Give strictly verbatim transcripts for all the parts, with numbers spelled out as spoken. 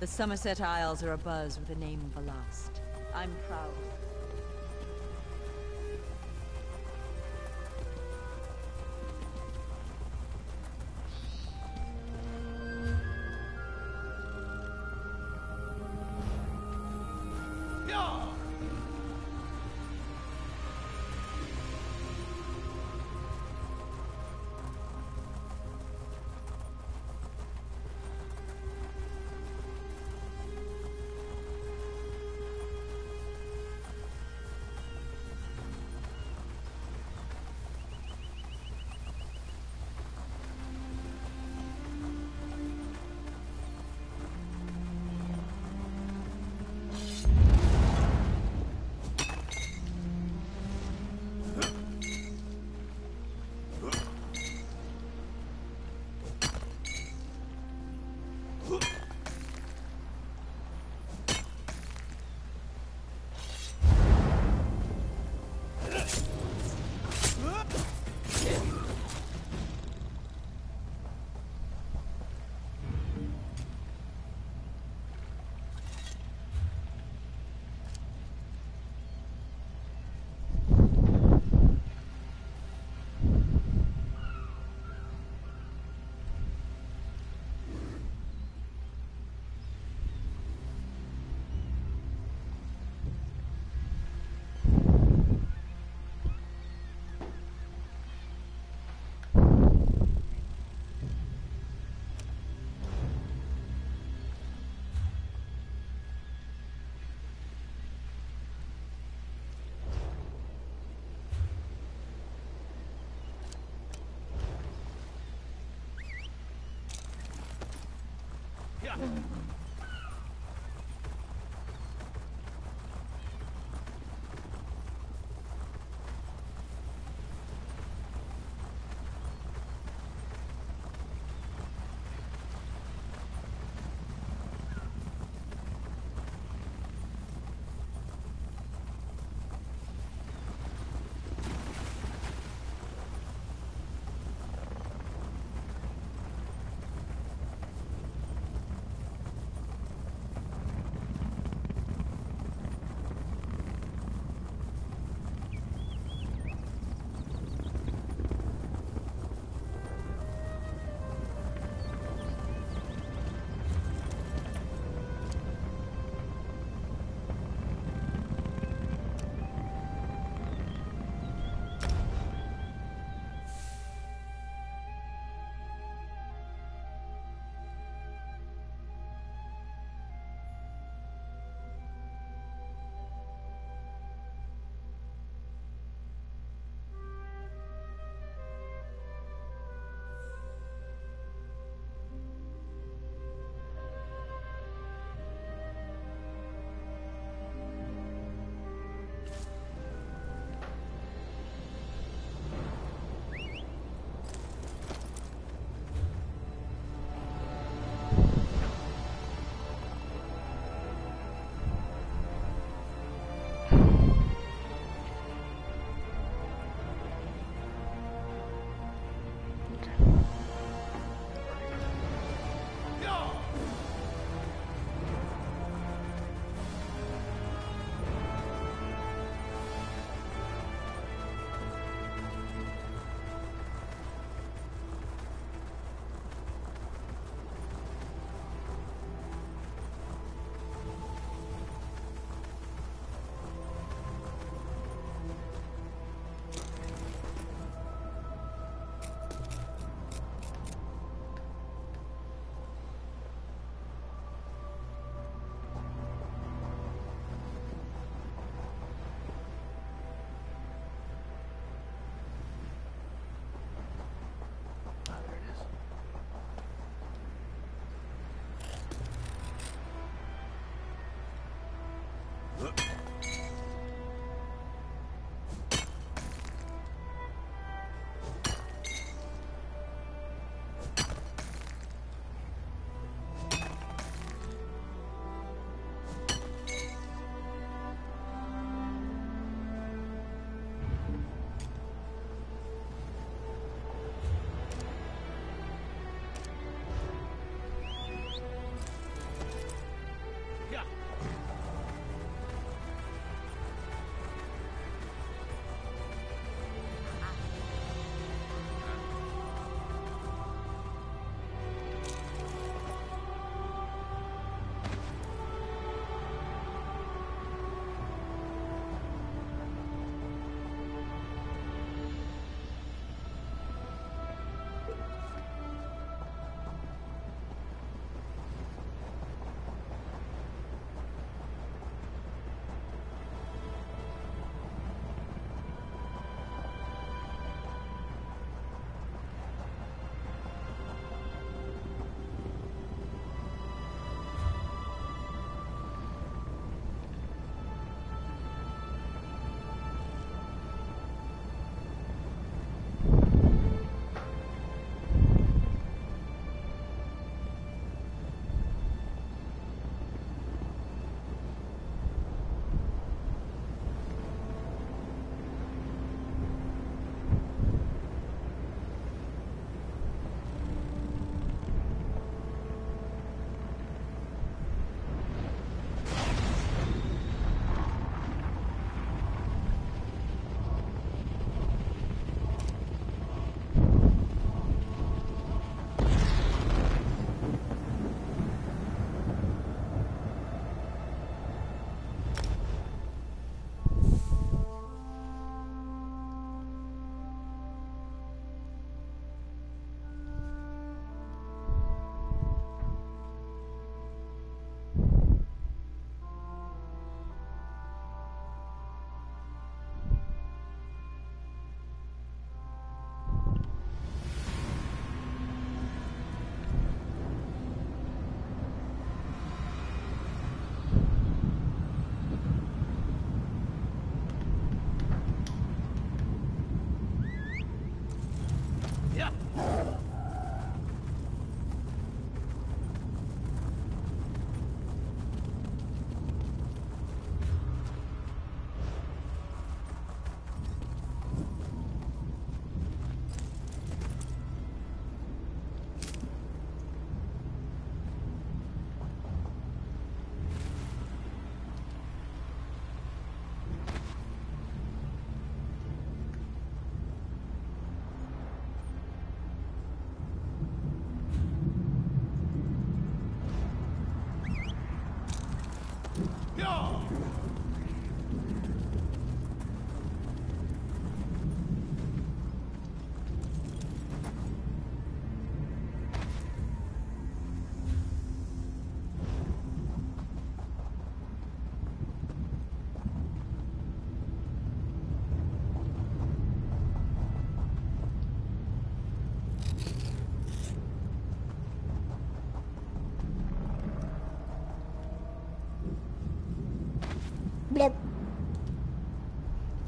The Summerset Isles are abuzz with the name of a last. I'm proud.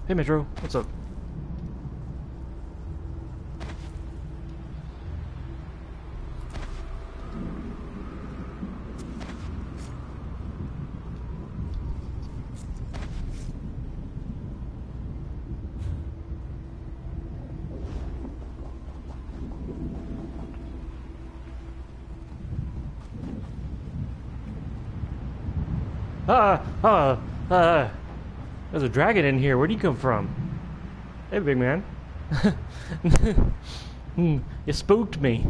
Hey Metro, what's up? Ah, ah, ah. There's a dragon in here. Where'd you come from? Hey, big man. You spooked me.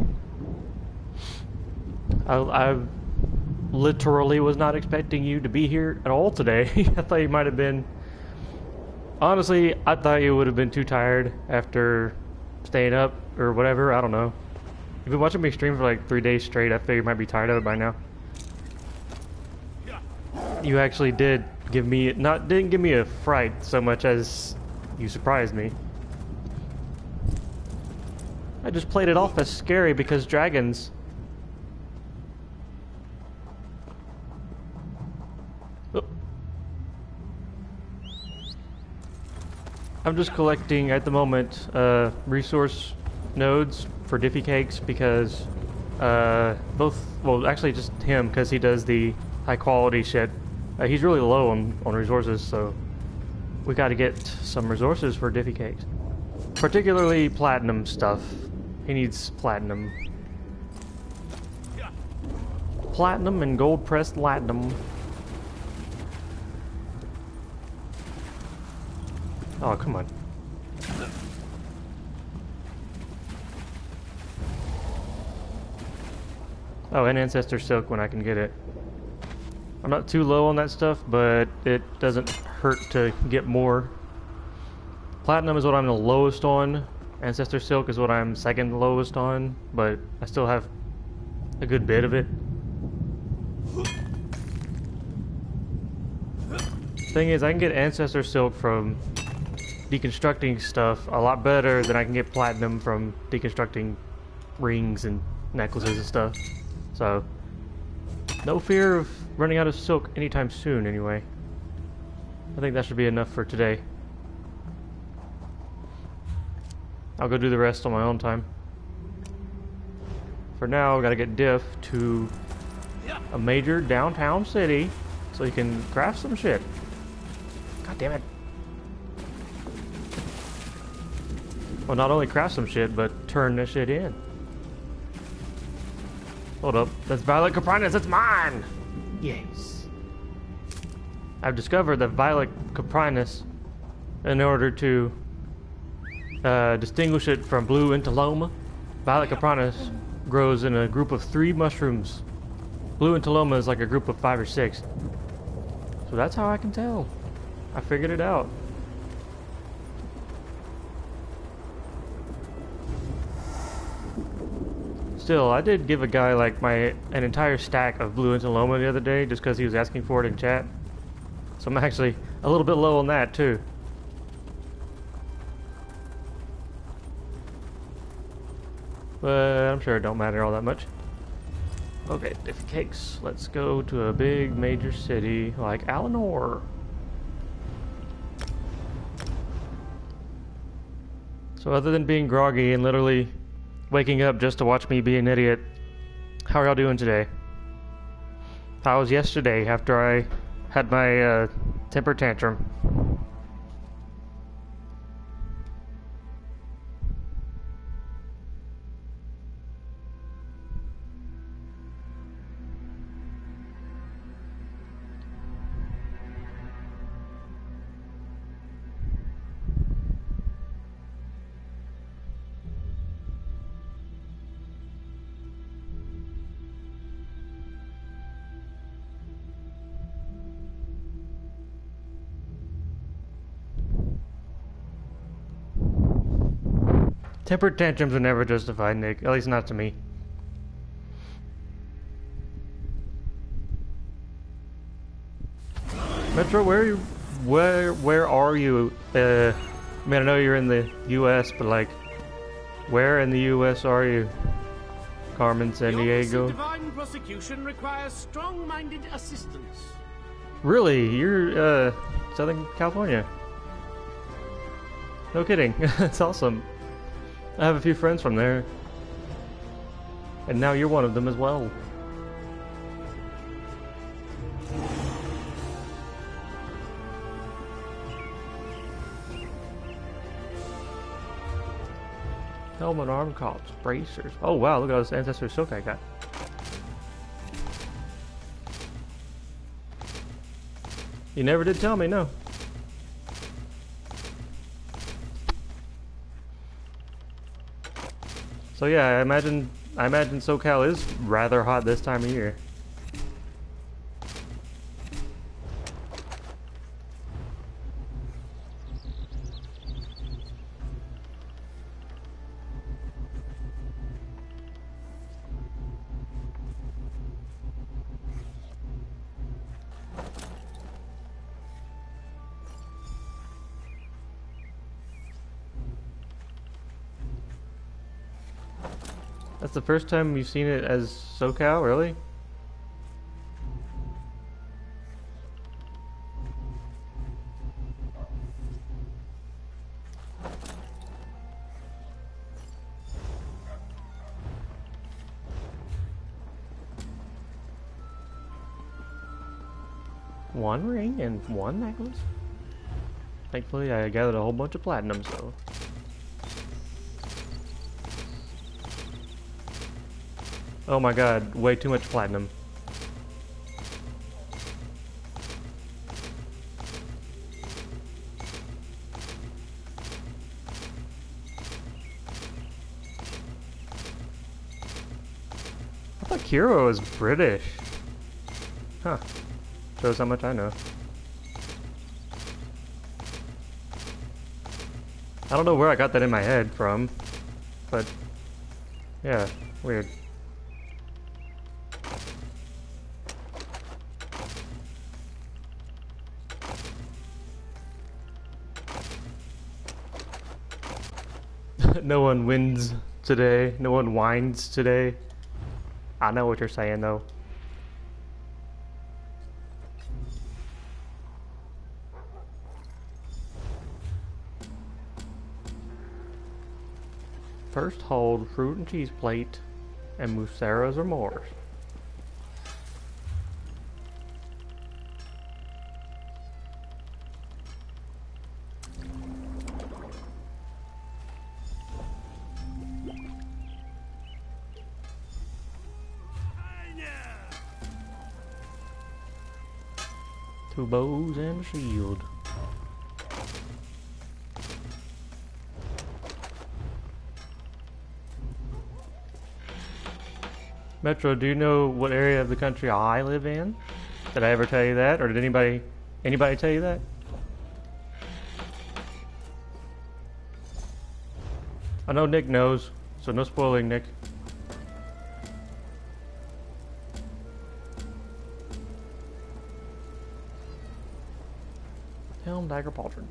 I, I literally was not expecting you to be here at all today. I thought you might have been... Honestly, I thought you would have been too tired after staying up or whatever. I don't know. You've been watching me stream for like three days straight. I figured you might be tired of it by now. You actually did give me... Not didn't give me a fright so much as you surprised me. I just played it off as scary because dragons. Oh. I'm just collecting at the moment uh, resource nodes for Diffie Cakes because uh, both, well actually just him because he does the high quality shit. Uh, he's really low on, on resources, so we gotta get some resources for Diffie Cakes. Particularly platinum stuff. He needs platinum. Platinum and gold pressed latinum. Oh, come on. Oh, and Ancestor Silk when I can get it. I'm not too low on that stuff, but it doesn't hurt to get more. Platinum is what I'm the lowest on. Ancestor Silk is what I'm second lowest on, but I still have a good bit of it. Thing is, I can get Ancestor Silk from deconstructing stuff a lot better than I can get platinum from deconstructing rings and necklaces and stuff. So, no fear of running out of silk anytime soon, anyway. I think that should be enough for today. I'll go do the rest on my own time. For now, I gotta get Diff to a major downtown city so he can craft some shit. God damn it. Well, not only craft some shit, but turn this shit in. Hold up. That's Violet Caprinus. That's mine! Yes. I've discovered that Violet Caprinus, in order to uh, distinguish it from Blue Entaloma, Violet Caprinus grows in a group of three mushrooms. Blue Entaloma is like a group of five or six. So that's how I can tell. I figured it out. Still, I did give a guy like my an entire stack of Blue Entaloma the other day just because he was asking for it in chat. So I'm actually a little bit low on that too. But I'm sure it don't matter all that much. Okay, Diffie Cakes. Let's go to a big major city like Alinor. So other than being groggy and literally waking up just to watch me be an idiot, how are y'all doing today? How was yesterday after I had my uh, temper tantrum? Temper tantrums are never justified, Nick. At least not to me. Metro, where are you? Where where are you? Uh, I mean, I know you're in the U S, but like, where in the U S are you? Carmen, San Diego. Divine prosecution requires strong-minded assistance. Really? You're uh, Southern California? No kidding. It's awesome. I have a few friends from there. And now you're one of them as well. Helmet, arm cops, bracers. Oh wow, look at all this ancestor silk I got. You never did tell me, no. So yeah, I imagine I imagine SoCal is rather hot this time of year. That's the first time you've seen it as SoCal, really? One ring and one necklace? Thankfully, I gathered a whole bunch of platinum, so... Oh my god, way too much platinum. I thought Kiro was British. Huh. Shows how much I know. I don't know where I got that in my head from, but yeah, weird. No one wins today. No one whines today. I know what you're saying, though. First hold fruit and cheese plate and Muceras or more. Two bows and a shield. Metro, do you know what area of the country I live in? Did I ever tell you that? Or did anybody anybody tell you that? I know Nick knows, so no spoiling, Nick. Helm, dagger, pauldron.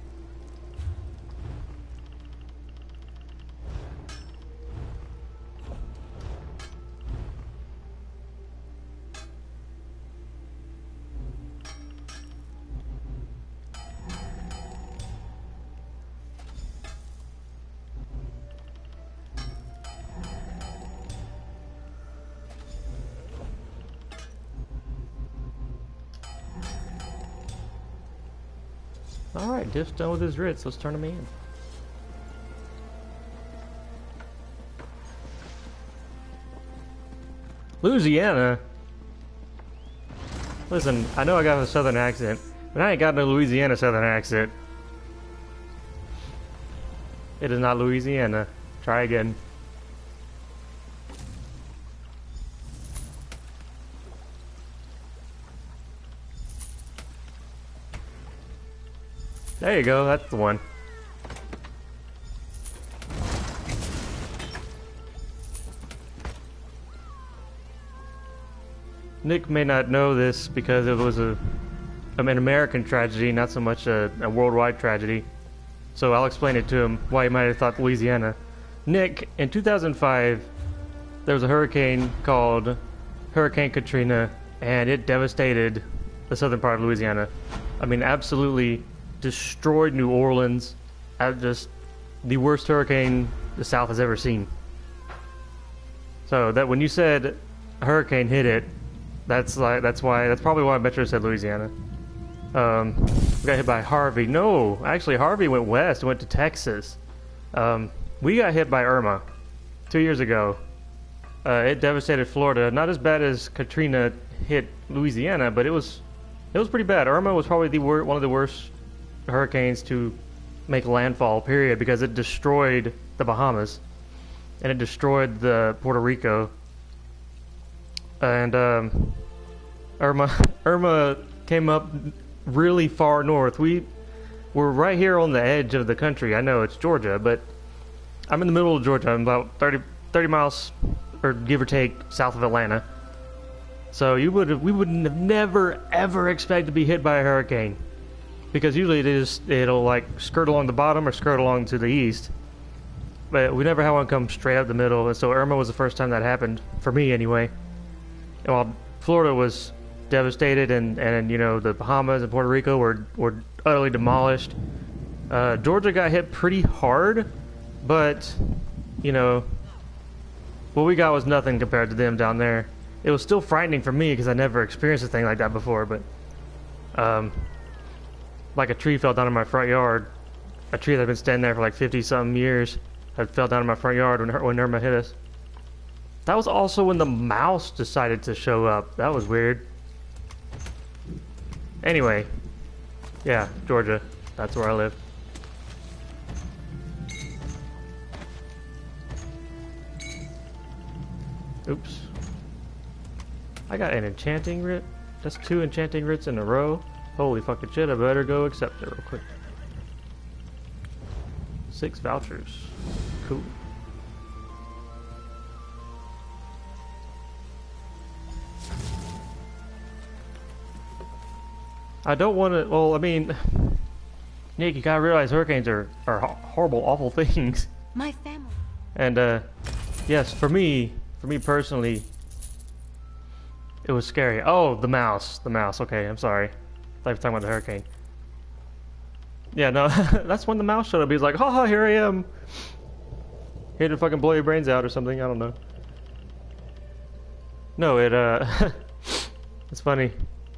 Alright, Diff's done with his writs. Let's turn him in. Louisiana? Listen, I know I got a southern accent, but I ain't got no Louisiana southern accent. It is not Louisiana. Try again. There you go, that's the one. Nick may not know this because it was a an American tragedy, not so much a, a worldwide tragedy. So I'll explain it to him why he might have thought Louisiana. Nick, in two thousand five, there was a hurricane called Hurricane Katrina, and it devastated the southern part of Louisiana. I mean, absolutely destroyed New Orleans, I just the worst hurricane the South has ever seen. So that when you said a hurricane hit it, that's like that's why that's probably why Metro said Louisiana. Um, we got hit by Harvey. No, actually Harvey went west, went to Texas. Um, we got hit by Irma two years ago. Uh, it devastated Florida. Not as bad as Katrina hit Louisiana, but it was it was pretty bad. Irma was probably the wor one of the worst hurricanes to make landfall, period, because it destroyed the Bahamas and it destroyed the Puerto Rico. And um, Irma Irma came up really far north. We were right here on the edge of the country. I know it's Georgia, but I'm in the middle of Georgia. I'm about thirty, thirty miles, or give or take, south of Atlanta. So you would have, we would have never ever expect to be hit by a hurricane, because usually it is it'll like skirt along the bottom or skirt along to the east. But we never had one come straight up the middle, and so Irma was the first time that happened for me anyway. And while Florida was devastated, and and you know the Bahamas and Puerto Rico were were utterly demolished, uh, Georgia got hit pretty hard, but you know what we got was nothing compared to them down there. It was still frightening for me because I never experienced a thing like that before. But um, like a tree fell down in my front yard, a tree that had been standing there for like fifty something years, had fell down in my front yard when when Irma hit us. That was also when the mouse decided to show up. That was weird. Anyway, yeah, Georgia. That's where I live. Oops. I got an enchanting writ. That's two enchanting writs in a row. Holy fucking shit, I better go accept it real quick. Six vouchers. Cool. I don't want to, well, I mean, Nick, you gotta realize hurricanes are, are horrible, awful things. My family. And, uh, yes, for me, for me personally, it was scary. Oh, the mouse. The mouse. Okay, I'm sorry. I thought you were talking about the hurricane. Yeah, no, that's when the mouse showed up. He was like, haha, here I am. Here to fucking blow your brains out or something. I don't know. No, it, uh, it's funny.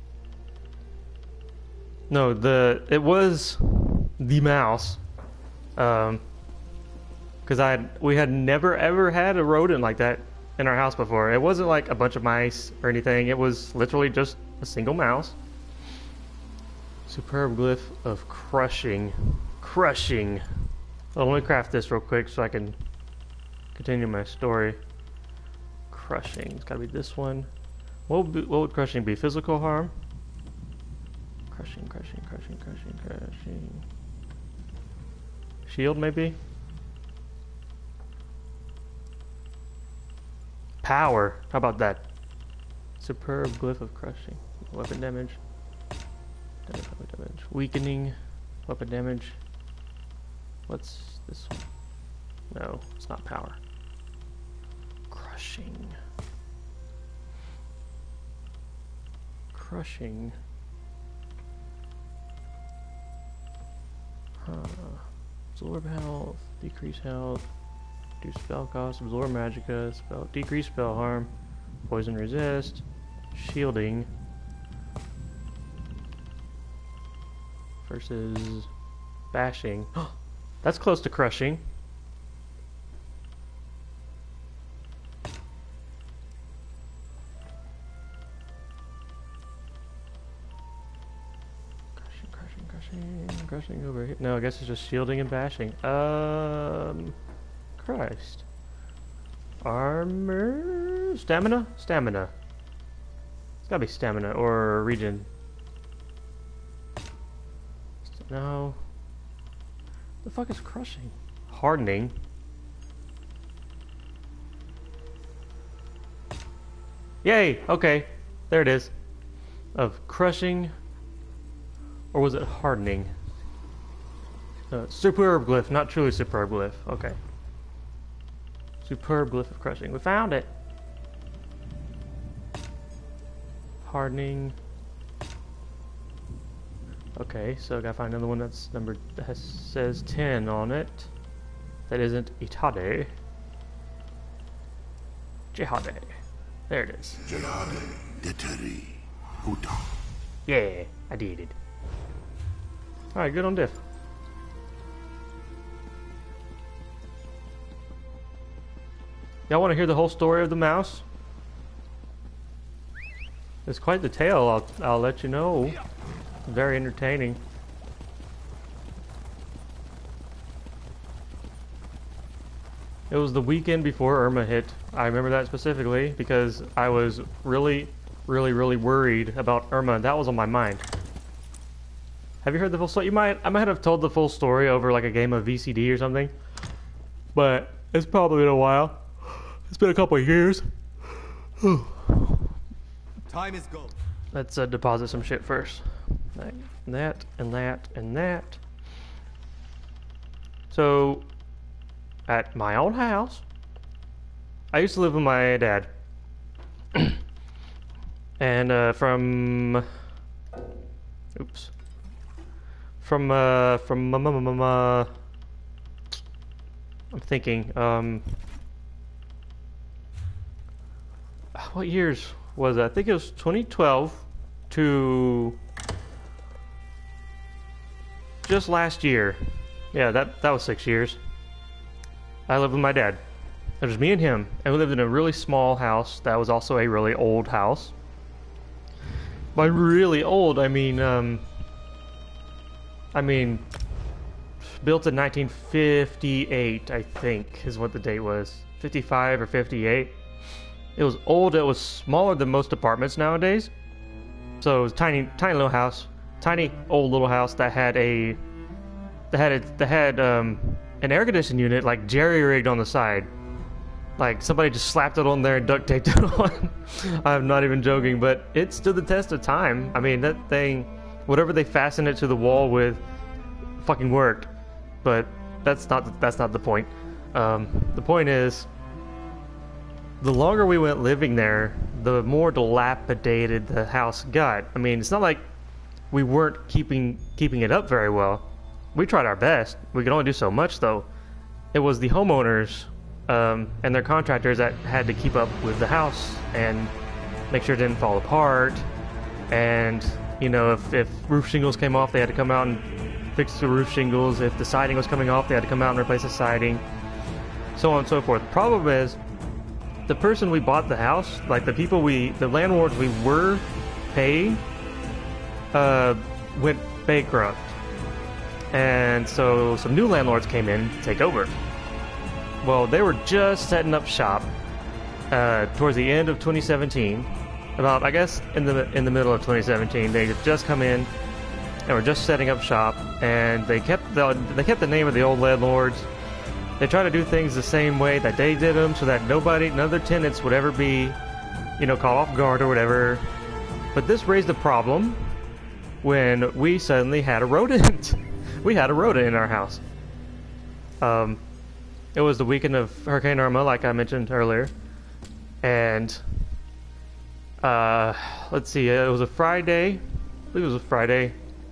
No, the, it was the mouse. Um, because I had, we had never ever had a rodent like that in our house before. It wasn't like a bunch of mice or anything. It was literally just a single mouse. Superb glyph of crushing. Crushing. Well, let me craft this real quick so I can continue my story. Crushing. It's gotta be this one. What would, be, what would crushing be? Physical harm? Crushing, crushing, crushing, crushing, crushing. Shield, maybe? Power. How about that? Superb glyph of crushing. Weapon damage. Damage, weapon damage. Weakening. Weapon damage. What's this one? No, it's not power. Crushing. Crushing. Huh. Absorb health. Decrease health. Do spell cost, absorb magicka, spell, decrease spell harm, poison resist, shielding versus bashing. That's close to crushing. Crushing, crushing, crushing, crushing over here. No, I guess it's just shielding and bashing. Um. Christ. Armor? Stamina? Stamina. It's gotta be stamina or regen. No. The fuck is crushing? Hardening. Yay! Okay. There it is. Of crushing. Or was it hardening? Uh, superb glyph, not truly superb glyph. Okay. Superb glyph of crushing. We found it. Hardening. Okay, so I gotta find another one that's number that has, says ten on it. That isn't Itade. Jihade. There it is. Jihade, Deteri, Huta. Yeah, I did it. Alright, good on diff. Y'all want to hear the whole story of the mouse? It's quite the tale, I'll, I'll let you know. Very entertaining. It was the weekend before Irma hit. I remember that specifically because I was really, really, really worried about Irma. That was on my mind. Have you heard the full story? You might, I might have told the full story over like a game of V C D or something. But it's probably been a while. It's been a couple of years. Time is gold. Let's uh, deposit some shit first. Like that and that and that. So, at my own house, I used to live with my dad. And uh, from, oops, from uh, from um, um, um, uh, I'm thinking, um, what years was it? I think it was twenty twelve to just last year. Yeah, that that was six years. I lived with my dad. It was me and him, and we lived in a really small house that was also a really old house. By really old, I mean, um, I mean, built in nineteen fifty-eight, I think, is what the date was. fifty-five or fifty-eight. It was old. It was smaller than most apartments nowadays. So it was a tiny, tiny little house, tiny old little house that had a, that had a, that had um, an air conditioning unit like jerry rigged on the side. Like somebody just slapped it on there and duct taped it on. I'm not even joking, but it stood the test of time. I mean, that thing, whatever they fastened it to the wall with, fucking worked. But that's not that's not the point. Um, the point is, the longer we went living there, the more dilapidated the house got. I mean, it's not like we weren't keeping keeping it up very well. We tried our best. We could only do so much, though. It was the homeowners um, and their contractors that had to keep up with the house and make sure it didn't fall apart. And, you know, if, if roof shingles came off, they had to come out and fix the roof shingles. If the siding was coming off, they had to come out and replace the siding. So on and so forth. Problem is, the person we bought the house, like the people we, the landlords we were paying, uh, went bankrupt. And so some new landlords came in to take over. Well, they were just setting up shop uh, towards the end of twenty seventeen. About, I guess, in the in the middle of twenty seventeen, they had just come in and were just setting up shop, and they kept the they kept the name of the old landlords. They try to do things the same way that they did them, so that nobody, none of their tenants would ever be, you know, caught off guard or whatever. But this raised a problem when we suddenly had a rodent. We had a rodent in our house. Um, it was the weekend of Hurricane Irma, like I mentioned earlier, and uh, let's see, it was a Friday. I believe it was a Friday.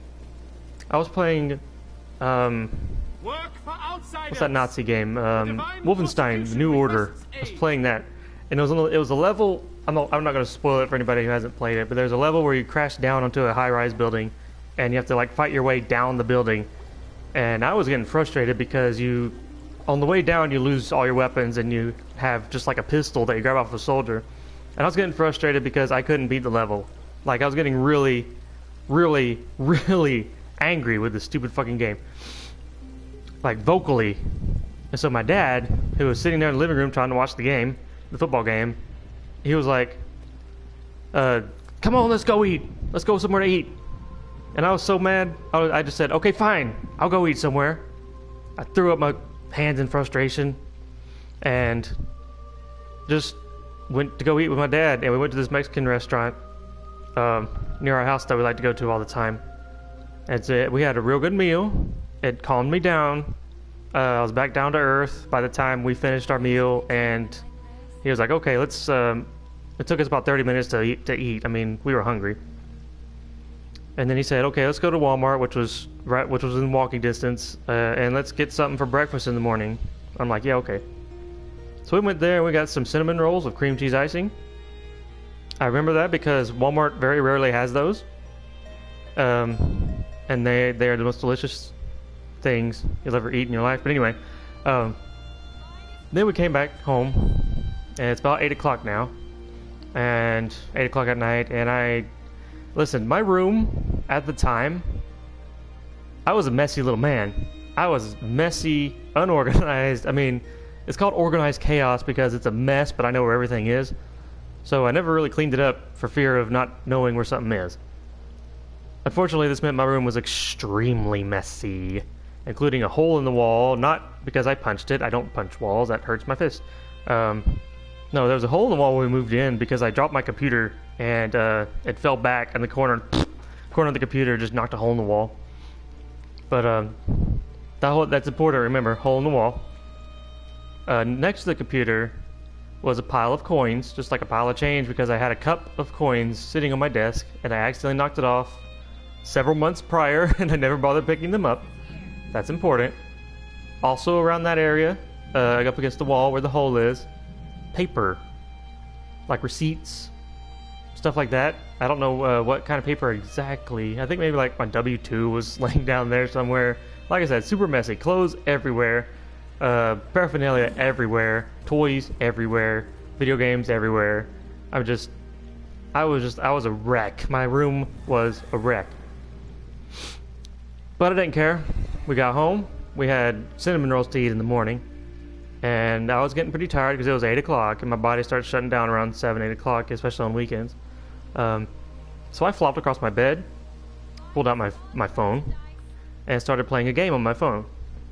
I was playing. Um, Work for outsiders. What's that Nazi game? Um, Wolfenstein: The New Order. I was playing that, and it was on, it was a level. I'm not, I'm not going to spoil it for anybody who hasn't played it, but there's a level where you crash down onto a high-rise building, and you have to like fight your way down the building. And I was getting frustrated because you, on the way down, you lose all your weapons, and you have just like a pistol that you grab off a soldier. And I was getting frustrated because I couldn't beat the level. Like I was getting really, really, really angry with this stupid fucking game. Like vocally. And so my dad, who was sitting there in the living room trying to watch the game, the football game, he was like, uh, come on, let's go eat. Let's go somewhere to eat. And I was so mad, I, was, I just said, okay, fine, I'll go eat somewhere. I threw up my hands in frustration and just went to go eat with my dad. And we went to this Mexican restaurant um, near our house that we like to go to all the time. And so we had a real good meal. It calmed me down. Uh, I was back down to earth by the time we finished our meal, and he was like, okay, let's, um, it took us about thirty minutes to eat, to eat. I mean, we were hungry. And then he said, okay, let's go to Walmart, which was right, which was in walking distance, uh, and let's get something for breakfast in the morning. I'm like, yeah, okay. So we went there and we got some cinnamon rolls with cream cheese icing. I remember that because Walmart very rarely has those. Um, and they, they are the most delicious things you'll ever eat in your life. But anyway, um, then we came back home, and it's about eight o'clock now. And eight o'clock at night, and I... Listen, my room at the time, I was a messy little man. I was messy, unorganized. I mean, it's called organized chaos because it's a mess, but I know where everything is. So I never really cleaned it up for fear of not knowing where something is. Unfortunately, this meant my room was extremely messy, including a hole in the wall, not because I punched it. I don't punch walls. That hurts my fist. Um, no, there was a hole in the wall when we moved in because I dropped my computer and uh, it fell back and the corner corner of the computer just knocked a hole in the wall. But um, that whole, that's important to remember, hole in the wall. Uh, next to the computer was a pile of coins, just like a pile of change, because I had a cup of coins sitting on my desk and I accidentally knocked it off several months prior and I never bothered picking them up. That's important. Also around that area, uh, up against the wall where the hole is, paper, like receipts, stuff like that. I don't know uh, what kind of paper exactly. I think maybe like my W two was laying down there somewhere. Like I said, super messy. Clothes everywhere. Uh, paraphernalia everywhere. Toys everywhere. Video games everywhere. I'm just... I was just... I was a wreck. My room was a wreck. But I didn't care. We got home. We had cinnamon rolls to eat in the morning. And I was getting pretty tired because it was eight o'clock. And my body starts shutting down around seven, eight o'clock, especially on weekends. Um, so I flopped across my bed, pulled out my my phone, and started playing a game on my phone.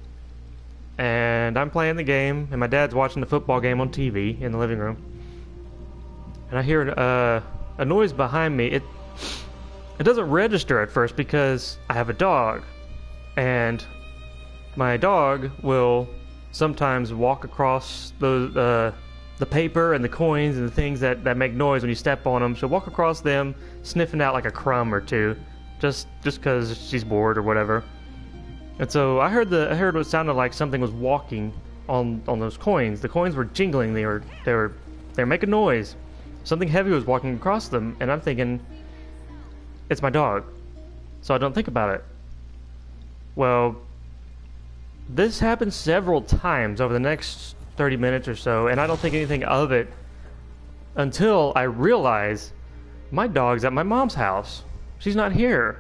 And I'm playing the game, and my dad's watching the football game on T V in the living room. And I hear uh, a noise behind me. It it doesn't register at first because I have a dog, and my dog will sometimes walk across those. Uh, the paper and the coins and the things that, that make noise when you step on them. She'll walk across them, sniffing out like a crumb or two, just just because she's bored or whatever. And so I heard the I heard what sounded like something was walking on on those coins. The coins were jingling. They were they were they were making noise. Something heavy was walking across them, and I'm thinking, it's my dog. So I don't think about it. Well, this happened several times over the next thirty minutes or so, and I don't think anything of it until I realize my dog's at my mom's house. She's not here.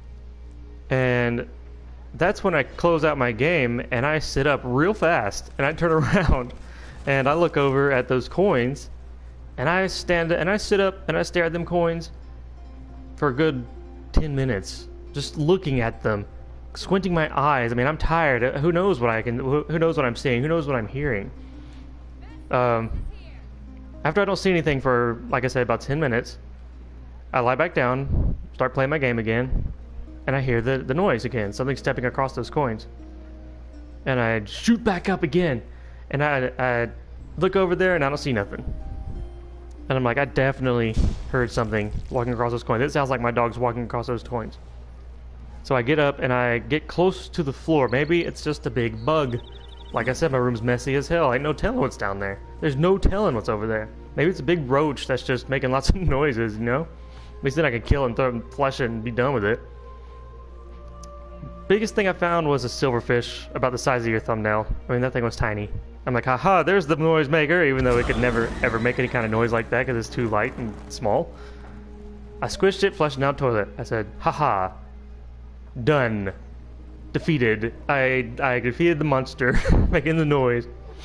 And that's when I close out my game and I sit up real fast and I turn around and I look over at those coins and I stand and I sit up and I stare at them coins for a good ten minutes, just looking at them, squinting my eyes. I mean, I'm tired. Who knows what I can, who knows what I'm seeing? Who knows what I'm hearing? Um, after I don't see anything for, like I said, about ten minutes, I lie back down, start playing my game again, and I hear the, the noise again, something stepping across those coins. And I shoot back up again, and I, I look over there and I don't see nothing. And I'm like, I definitely heard something walking across those coins. It sounds like my dog's walking across those coins. So I get up and I get close to the floor. Maybe it's just a big bug. Like I said, my room's messy as hell. Ain't no telling what's down there. There's no telling what's over there. Maybe it's a big roach that's just making lots of noises, you know? At least then I could kill and throw it and flush it and be done with it. Biggest thing I found was a silverfish about the size of your thumbnail. I mean, that thing was tiny. I'm like, haha, there's the noise maker, even though it could never ever make any kind of noise like that because it's too light and small. I squished it, flushed it down the toilet. I said, haha, done. Defeated. I I defeated the monster, making the noise.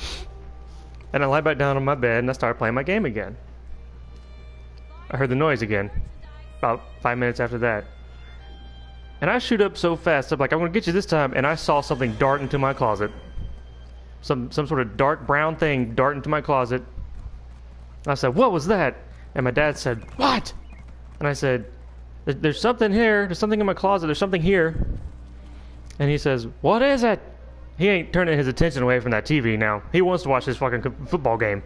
And I lie back down on my bed and I started playing my game again. I heard the noise again, about five minutes after that. And I shoot up so fast, I'm like, I'm gonna get you this time, and I saw something dart into my closet. Some some sort of dark brown thing dart into my closet. And I said, what was that? And my dad said, what? And I said, there's something here, there's something in my closet, there's something here. And he says, what is it? He ain't turning his attention away from that T V now. He wants to watch this fucking football game.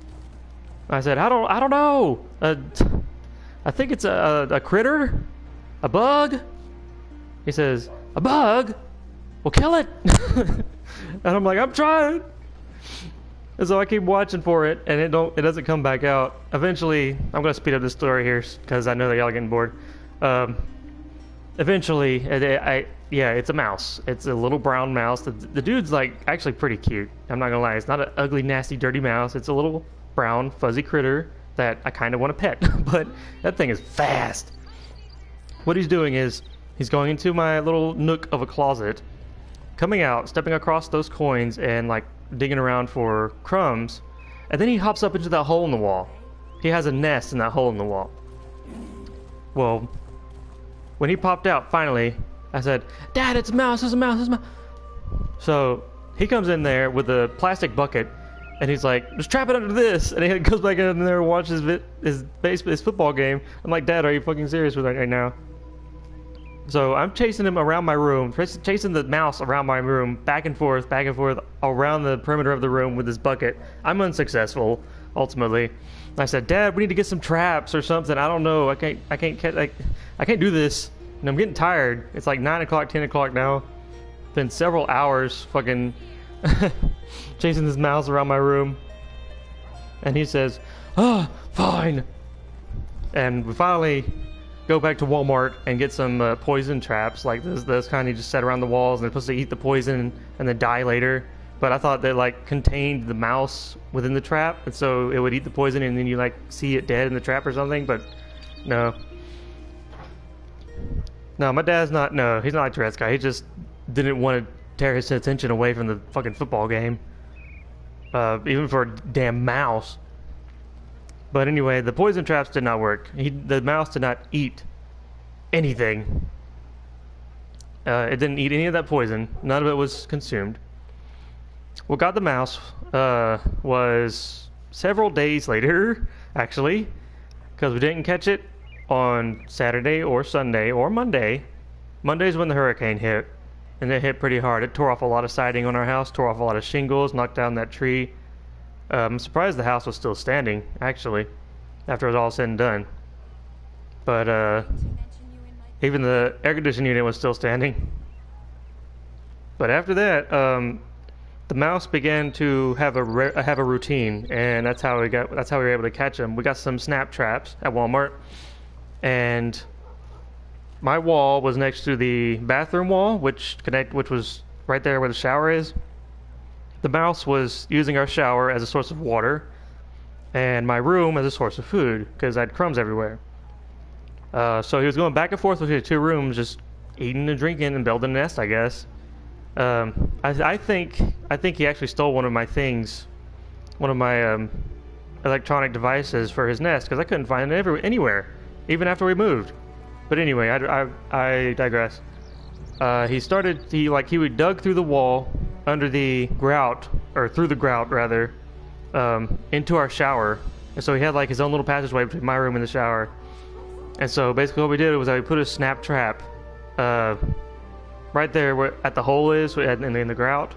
I said, I don't, I don't know. Uh, I think it's a, a, a critter. a bug? He says, a bug? Well, kill it. And I'm like, I'm trying. And so I keep watching for it, and it don't it doesn't come back out. Eventually, I'm gonna speed up this story here because I know that y'all are getting bored. Um, eventually, it, it, I yeah, it's a mouse. It's a little brown mouse. The, the dude's like actually pretty cute. I'm not gonna lie. It's not an ugly, nasty, dirty mouse. It's a little brown, fuzzy critter that I kind of want to pet. But that thing is fast. What he's doing is he's going into my little nook of a closet, coming out, stepping across those coins, and like digging around for crumbs, and then he hops up into that hole in the wall. He has a nest in that hole in the wall. Well, when he popped out, finally, I said, Dad, it's a mouse, it's a mouse, it's a mouse. So he comes in there with a plastic bucket, and he's like, just trap it under this. And he goes back in there and watches his, his, base, his football game. I'm like, Dad, are you fucking serious with that right now? So I'm chasing him around my room, chasing the mouse around my room, back and forth, back and forth, around the perimeter of the room with this bucket. I'm unsuccessful, ultimately. And I said, Dad, we need to get some traps or something. I don't know. I can't. I can't. Like, I can't do this. And I'm getting tired. It's like nine o'clock, ten o'clock now. Been several hours, fucking chasing this mouse around my room. And he says, "Oh, fine." And we finally go back to Walmart and get some uh, poison traps, like those, those kind you just set around the walls, and they're supposed to eat the poison and then die later. But I thought they like contained the mouse within the trap, and so it would eat the poison, and then you like see it dead in the trap or something. But no, no, my dad's not. No, he's not like Tourette's guy. He just didn't want to tear his attention away from the fucking football game, uh, even for a damn mouse. But anyway, the poison traps did not work. He, the mouse did not eat anything. Uh, it didn't eat any of that poison. None of it was consumed. What got the mouse uh, was several days later, actually, because we didn't catch it on Saturday or Sunday or Monday. Monday's when the hurricane hit, and it hit pretty hard. It tore off a lot of siding on our house, tore off a lot of shingles, knocked down that tree. Uh, I'm surprised the house was still standing, actually, after it was all said and done. But uh, even the air conditioning unit was still standing. But after that, um, the mouse began to have a re- have a routine, and that's how we got. That's how we were able to catch him. We got some snap traps at Walmart, and my wall was next to the bathroom wall, which connect, which was right there where the shower is. The mouse was using our shower as a source of water, and my room as a source of food, because I had crumbs everywhere. Uh, so he was going back and forth between the two rooms, just eating and drinking and building a nest, I guess. Um, I, I think I think he actually stole one of my things, one of my um, electronic devices for his nest, because I couldn't find it every, anywhere, even after we moved. But anyway, I, I, I digress. Uh, he started, he like he would dug through the wall, under the grout, or through the grout rather, um, into our shower. And so he had like his own little passageway between my room and the shower. And so basically what we did was I put a snap trap uh, right there where at the hole is in the, in the grout.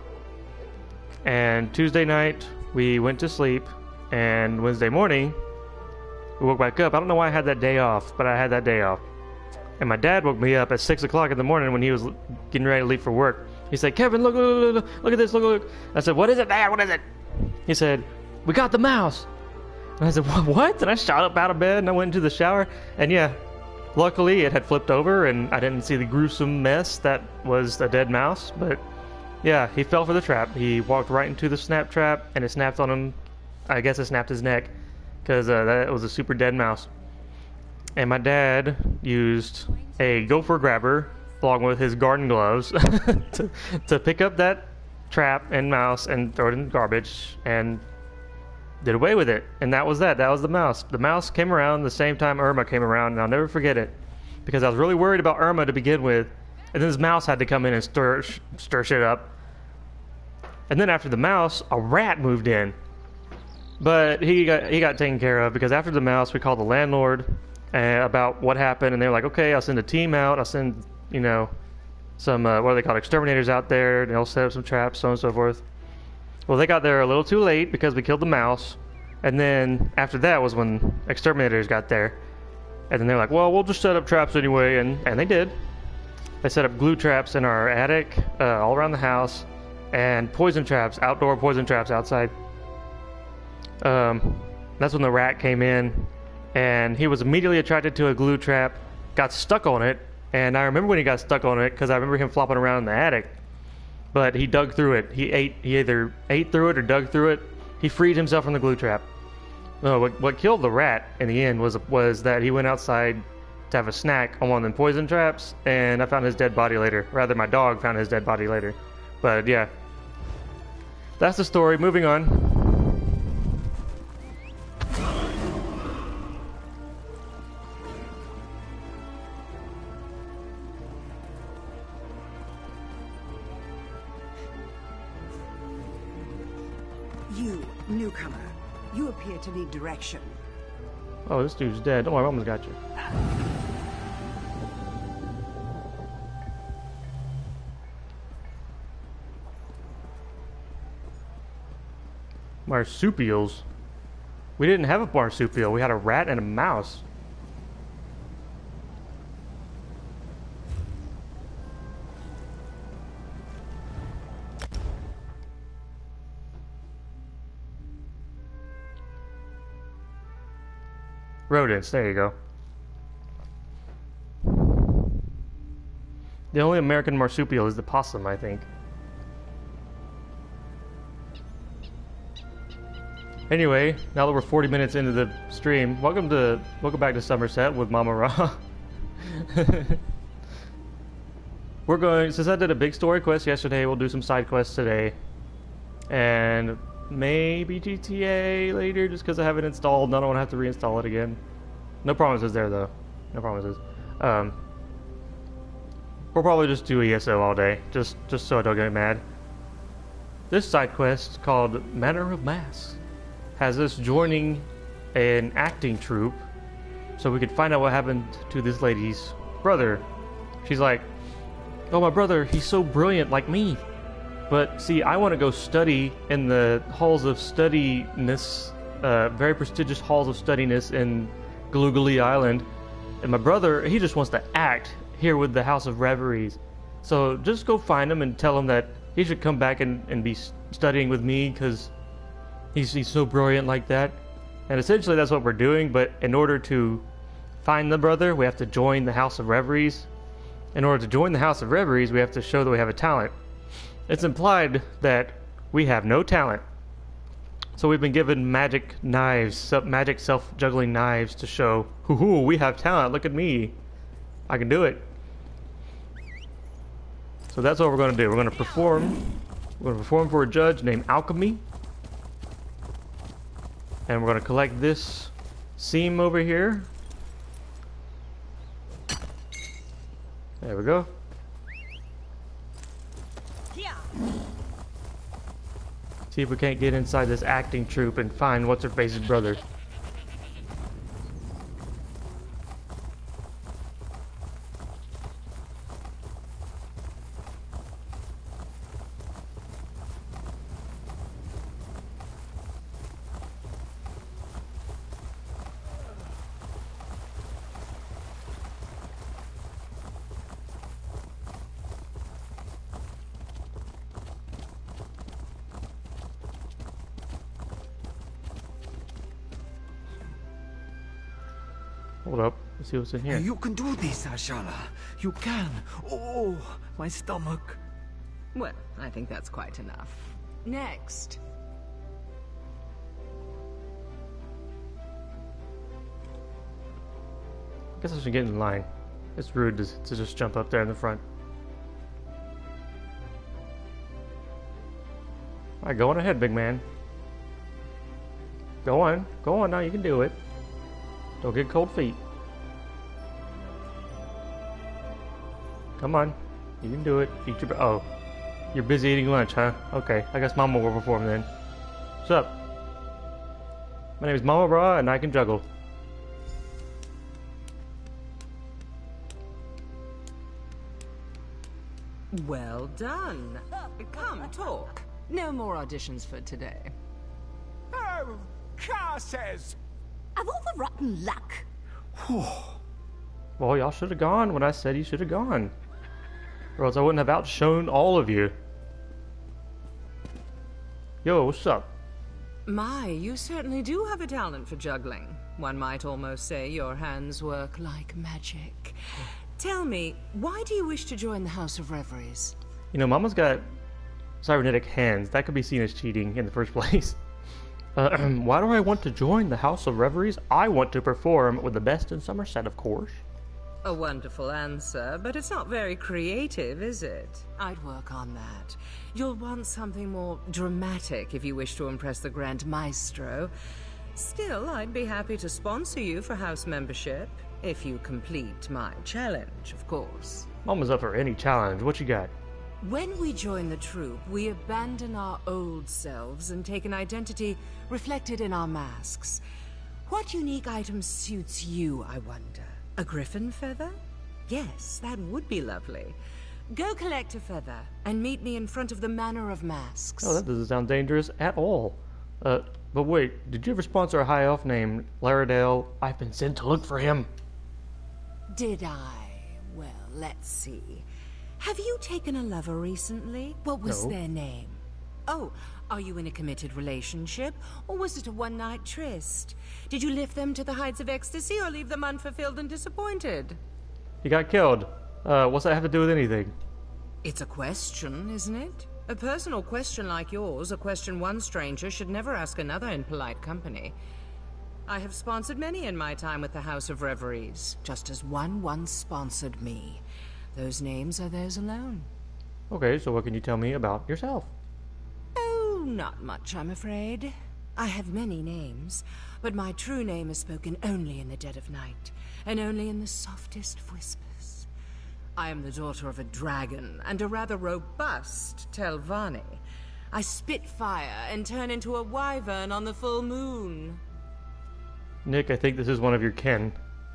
And Tuesday night we went to sleep, and Wednesday morning we woke back up. I don't know why I had that day off, but I had that day off. And my dad woke me up at six o'clock in the morning when he was getting ready to leave for work. He said, Kevin, look, look, look, look at this, look, look. I said, what is it, Dad? What is it? He said, we got the mouse. And I said, what? what? And I shot up out of bed and I went into the shower. And yeah, luckily it had flipped over and I didn't see the gruesome mess that was a dead mouse. But yeah, he fell for the trap. He walked right into the snap trap and it snapped on him. I guess it snapped his neck because uh, that was a super dead mouse. And my dad used a gopher grabber along with his garden gloves to, to pick up that trap and mouse and throw it in the garbage and did away with it. And that was that. That was the mouse. The mouse came around the same time Irma came around, and I'll never forget it because I was really worried about Irma to begin with, and then this mouse had to come in and stir stir shit up. And then after the mouse, a rat moved in, but he got he got taken care of because after the mouse, we called the landlord uh, about what happened, and they were like, okay, I'll send a team out. I'll send you know some uh, what are they called, exterminators out there, and they'll set up some traps, so on and so forth. Well, they got there a little too late because we killed the mouse, and then after that was when exterminators got there, And then they're like, well, we'll just set up traps anyway, and, and they did. They set up glue traps in our attic, uh, all around the house, and poison traps, outdoor poison traps outside. Um, that's when the rat came in, and he was immediately attracted to a glue trap, got stuck on it, and I remember when he got stuck on it, because I remember him flopping around in the attic, but he dug through it. He ate, he either ate through it or dug through it. He freed himself from the glue trap. No, what, what killed the rat in the end was was that he went outside to have a snack on one of them poison traps, and I found his dead body later. Rather, my dog found his dead body later. But yeah, that's the story. Moving on. You, newcomer, you appear to need direction. Oh, this dude's dead. Don't worry, I almost got you. Marsupials? We didn't have a marsupial. We had a rat and a mouse. Rodents, there you go. The only American marsupial is the possum, I think. Anyway, now that we're forty minutes into the stream, welcome to welcome back to Summerset with Mama Ra. We're going, since I did a big story quest yesterday, we'll do some side quests today. And maybe G T A later, just because I have it installed and I don't want to have to reinstall it again. No promises there, though. No promises. Um, we'll probably just do E S O all day, just just so I don't get mad. This side quest, called Manor of Masks, has us joining an acting troupe so we could find out what happened to this lady's brother. She's like, oh, my brother, he's so brilliant like me. But see, I want to go study in the halls of studiness, uh, very prestigious halls of studiness in Galoogali Island. And my brother, he just wants to act here with the House of Reveries. So just go find him and tell him that he should come back and, and be studying with me because he's, he's so brilliant like that. And essentially that's what we're doing, but in order to find the brother, we have to join the House of Reveries. In order to join the House of Reveries, we have to show that we have a talent. It's implied that we have no talent. So we've been given magic knives, magic self-juggling knives to show, hoo hoo, we have talent, look at me. I can do it. So that's what we're going to do. We're going to perform. We're going to perform for a judge named Alchemy. And we're going to collect this seam over here. There we go. See if we can't get inside this acting troupe and find what's her face's brother. Hold up, let's see what's in here. You can do this, Ashala. You can. Oh, my stomach. Well, I think that's quite enough. Next. I guess I should get in line. It's rude to, to just jump up there in the front. Alright, go on ahead, big man. Go on. Go on now, you can do it. Don't get cold feet. Come on. You can do it. Eat your... Oh. You're busy eating lunch, huh? Okay. I guess Mama will perform then. What's up? My name is Mama Bra, and I can juggle. Well done. Come, talk. No more auditions for today. Oh, curses! Of all the rotten luck. Well, y'all should have gone when I said you should have gone. Or else I wouldn't have outshone all of you. Yo, what's up? My, you certainly do have a talent for juggling. One might almost say your hands work like magic. Tell me, why do you wish to join the House of Reveries? You know, Mama's got cybernetic hands. That could be seen as cheating in the first place. Uh, why do I want to join the House of Reveries? I want to perform with the best in Summerset, of course. A wonderful answer, but it's not very creative, is it? I'd work on that. You'll want something more dramatic if you wish to impress the Grand Maestro. Still, I'd be happy to sponsor you for house membership, if you complete my challenge, of course. Mama's up for any challenge. What you got? When we join the troupe, we abandon our old selves and take an identity reflected in our masks. What unique item suits you, I wonder? A griffin feather? Yes, that would be lovely. Go collect a feather and meet me in front of the Manor of Masks. Oh, that doesn't sound dangerous at all. Uh, but wait, did you ever sponsor a high elf named Laredale? I've been sent to look for him. Did I? Well, let's see. Have you taken a lover recently? What was No. their name? Oh, are you in a committed relationship? Or was it a one-night tryst? Did you lift them to the heights of ecstasy or leave them unfulfilled and disappointed? He got killed. Uh, what's that have to do with anything? It's a question, isn't it? A personal question like yours, a question one stranger should never ask another in polite company. I have sponsored many in my time with the House of Reveries, just as one once sponsored me. Those names are theirs alone. Okay, so what can you tell me about yourself? Oh, not much, I'm afraid. I have many names, but my true name is spoken only in the dead of night, and only in the softest whispers. I am the daughter of a dragon, and a rather robust Telvanni. I spit fire and turn into a wyvern on the full moon. Nick, I think this is one of your kin.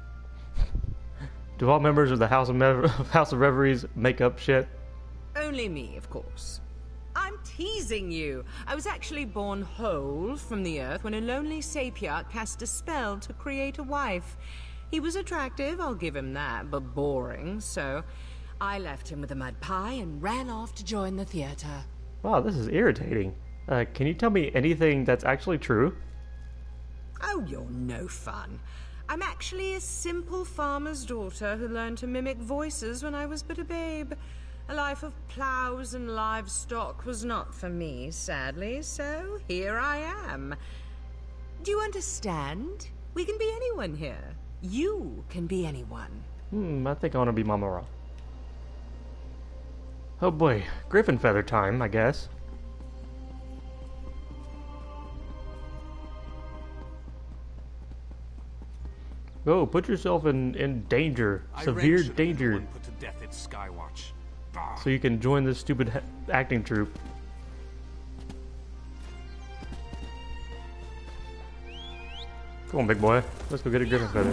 Do all members of the House of, Mev House of Reveries make up shit? Only me, of course. I'm teasing you. I was actually born whole from the earth when a lonely sapiarch cast a spell to create a wife. He was attractive, I'll give him that, but boring, so I left him with a mud pie and ran off to join the theater. Wow, this is irritating. Uh, can you tell me anything that's actually true? Oh, you're no fun. I'm actually a simple farmer's daughter who learned to mimic voices when I was but a babe. A life of plows and livestock was not for me, sadly, so here I am. Do you understand? We can be anyone here. You can be anyone. Hmm, I think I want to be Mama Ra. Oh boy, griffin feather time, I guess. Oh, put yourself in, in danger. I Severe wrench danger. everyone put to death at Skywatch. Bah. So you can join this stupid ha acting troupe. Come on, big boy. Let's go get a griffin feather.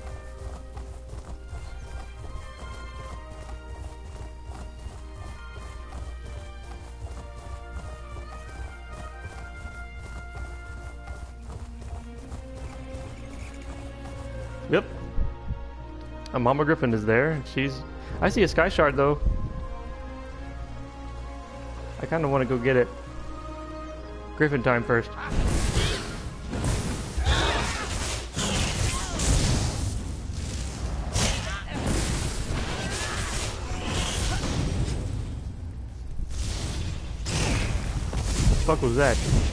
Yep. A Mama Griffin is there, and she's... I see a sky shard, though. I kind of want to go get it. Griffin time first. What the fuck was that?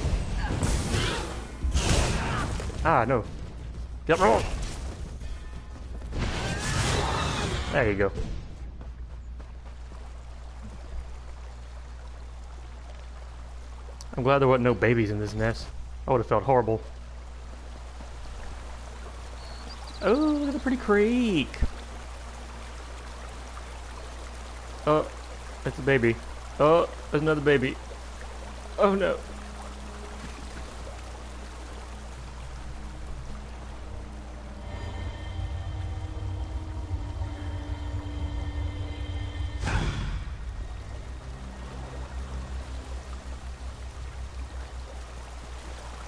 Ah, no. Yep, roll! There you go. I'm glad there wasn't no babies in this nest. I would have felt horrible. Oh, look at the pretty creek. Oh, that's a baby. Oh, there's another baby. Oh no.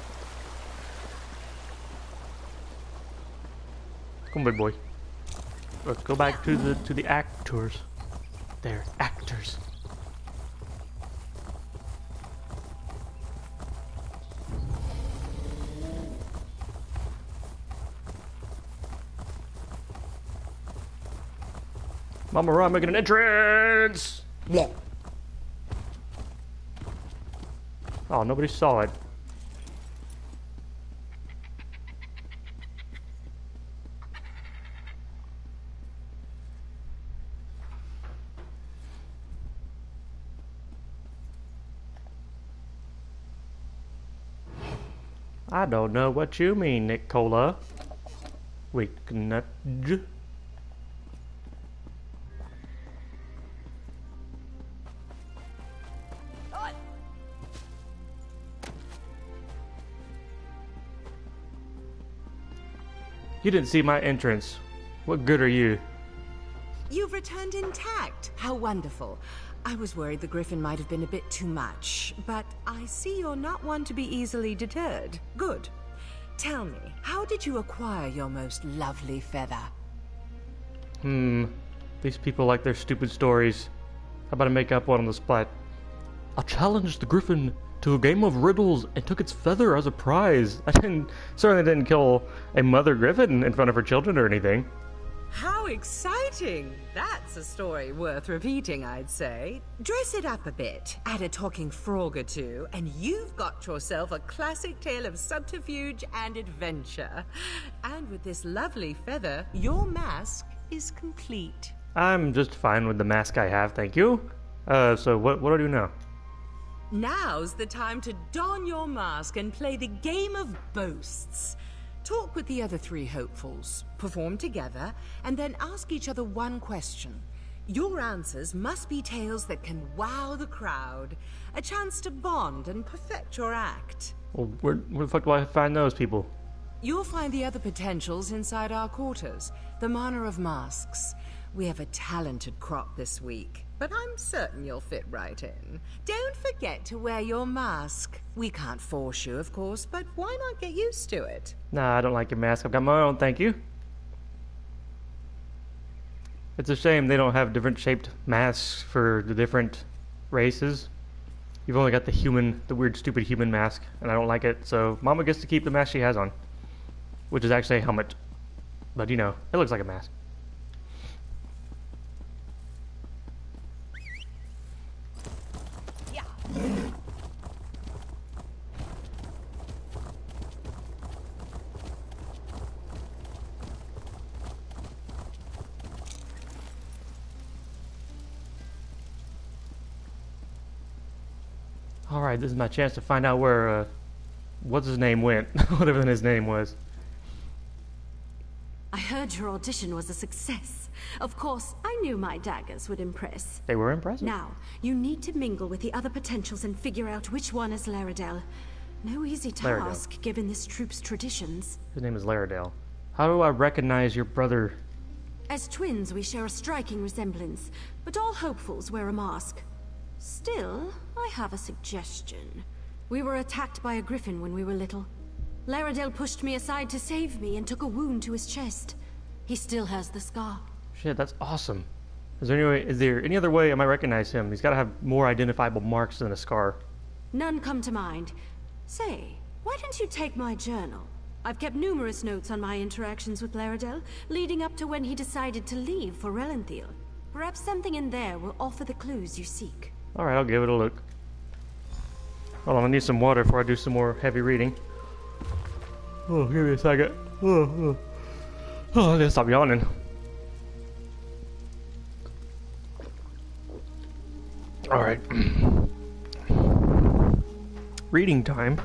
Come on, big boy. let's go back to the to the actors. They're actors. Mama Ra making an entrance! Blech. Oh, nobody saw it. I don't know what you mean, Nicola. We cannot. You didn't see my entrance. What good are you? You've returned intact. How wonderful. I was worried the griffin might have been a bit too much, but I see you're not one to be easily deterred. Good. Tell me, how did you acquire your most lovely feather? Hmm. These people like their stupid stories. How about I make up one on the spot? I challenged the griffin to a game of riddles and took its feather as a prize. I didn't, certainly didn't kill a mother griffin in front of her children or anything. How exciting! That's a story worth repeating, I'd say. Dress it up a bit, add a talking frog or two, and you've got yourself a classic tale of subterfuge and adventure. And with this lovely feather, your mask is complete. I'm just fine with the mask I have, thank you. Uh, so what, what do I do now? Now's the time to don your mask and play the game of boasts. Talk with the other three hopefuls, perform together, and then ask each other one question. Your answers must be tales that can wow the crowd, a chance to bond and perfect your act. Well, where, where the fuck do I find those people? You'll find the other potentials inside our quarters, the Manor of Masks. We have a talented crop this week, but I'm certain you'll fit right in. Don't forget to wear your mask. We can't force you, of course, but why not get used to it? Nah, I don't like your mask. I've got my own, thank you. It's a shame they don't have different shaped masks for the different races. You've only got the human, the weird stupid human mask, and I don't like it, so Mama gets to keep the mask she has on. Which is actually a helmet. But you know, it looks like a mask. Alright, this is my chance to find out where, uh, what's his name went. Whatever his name was. I heard your audition was a success. Of course, I knew my daggers would impress. They were impressive. Now, you need to mingle with the other potentials and figure out which one is Laredale. No easy task, Laredale. given this troupe's traditions. His name is Laredale. How do I recognize your brother? As twins, we share a striking resemblance, but all hopefuls wear a mask. Still, I have a suggestion. We were attacked by a griffin when we were little. Laredale pushed me aside to save me and took a wound to his chest. He still has the scar. Shit, that's awesome. Is there any way, is there any other way I might recognize him? He's got to have more identifiable marks than a scar. None come to mind. Say, why don't you take my journal? I've kept numerous notes on my interactions with Laredale, leading up to when he decided to leave for Relanthiel. Perhaps something in there will offer the clues you seek. Alright, I'll give it a look. Hold on, I need some water before I do some more heavy reading. Oh, give me a second. Oh, oh. Oh, I gotta stop yawning. Alright. Reading time.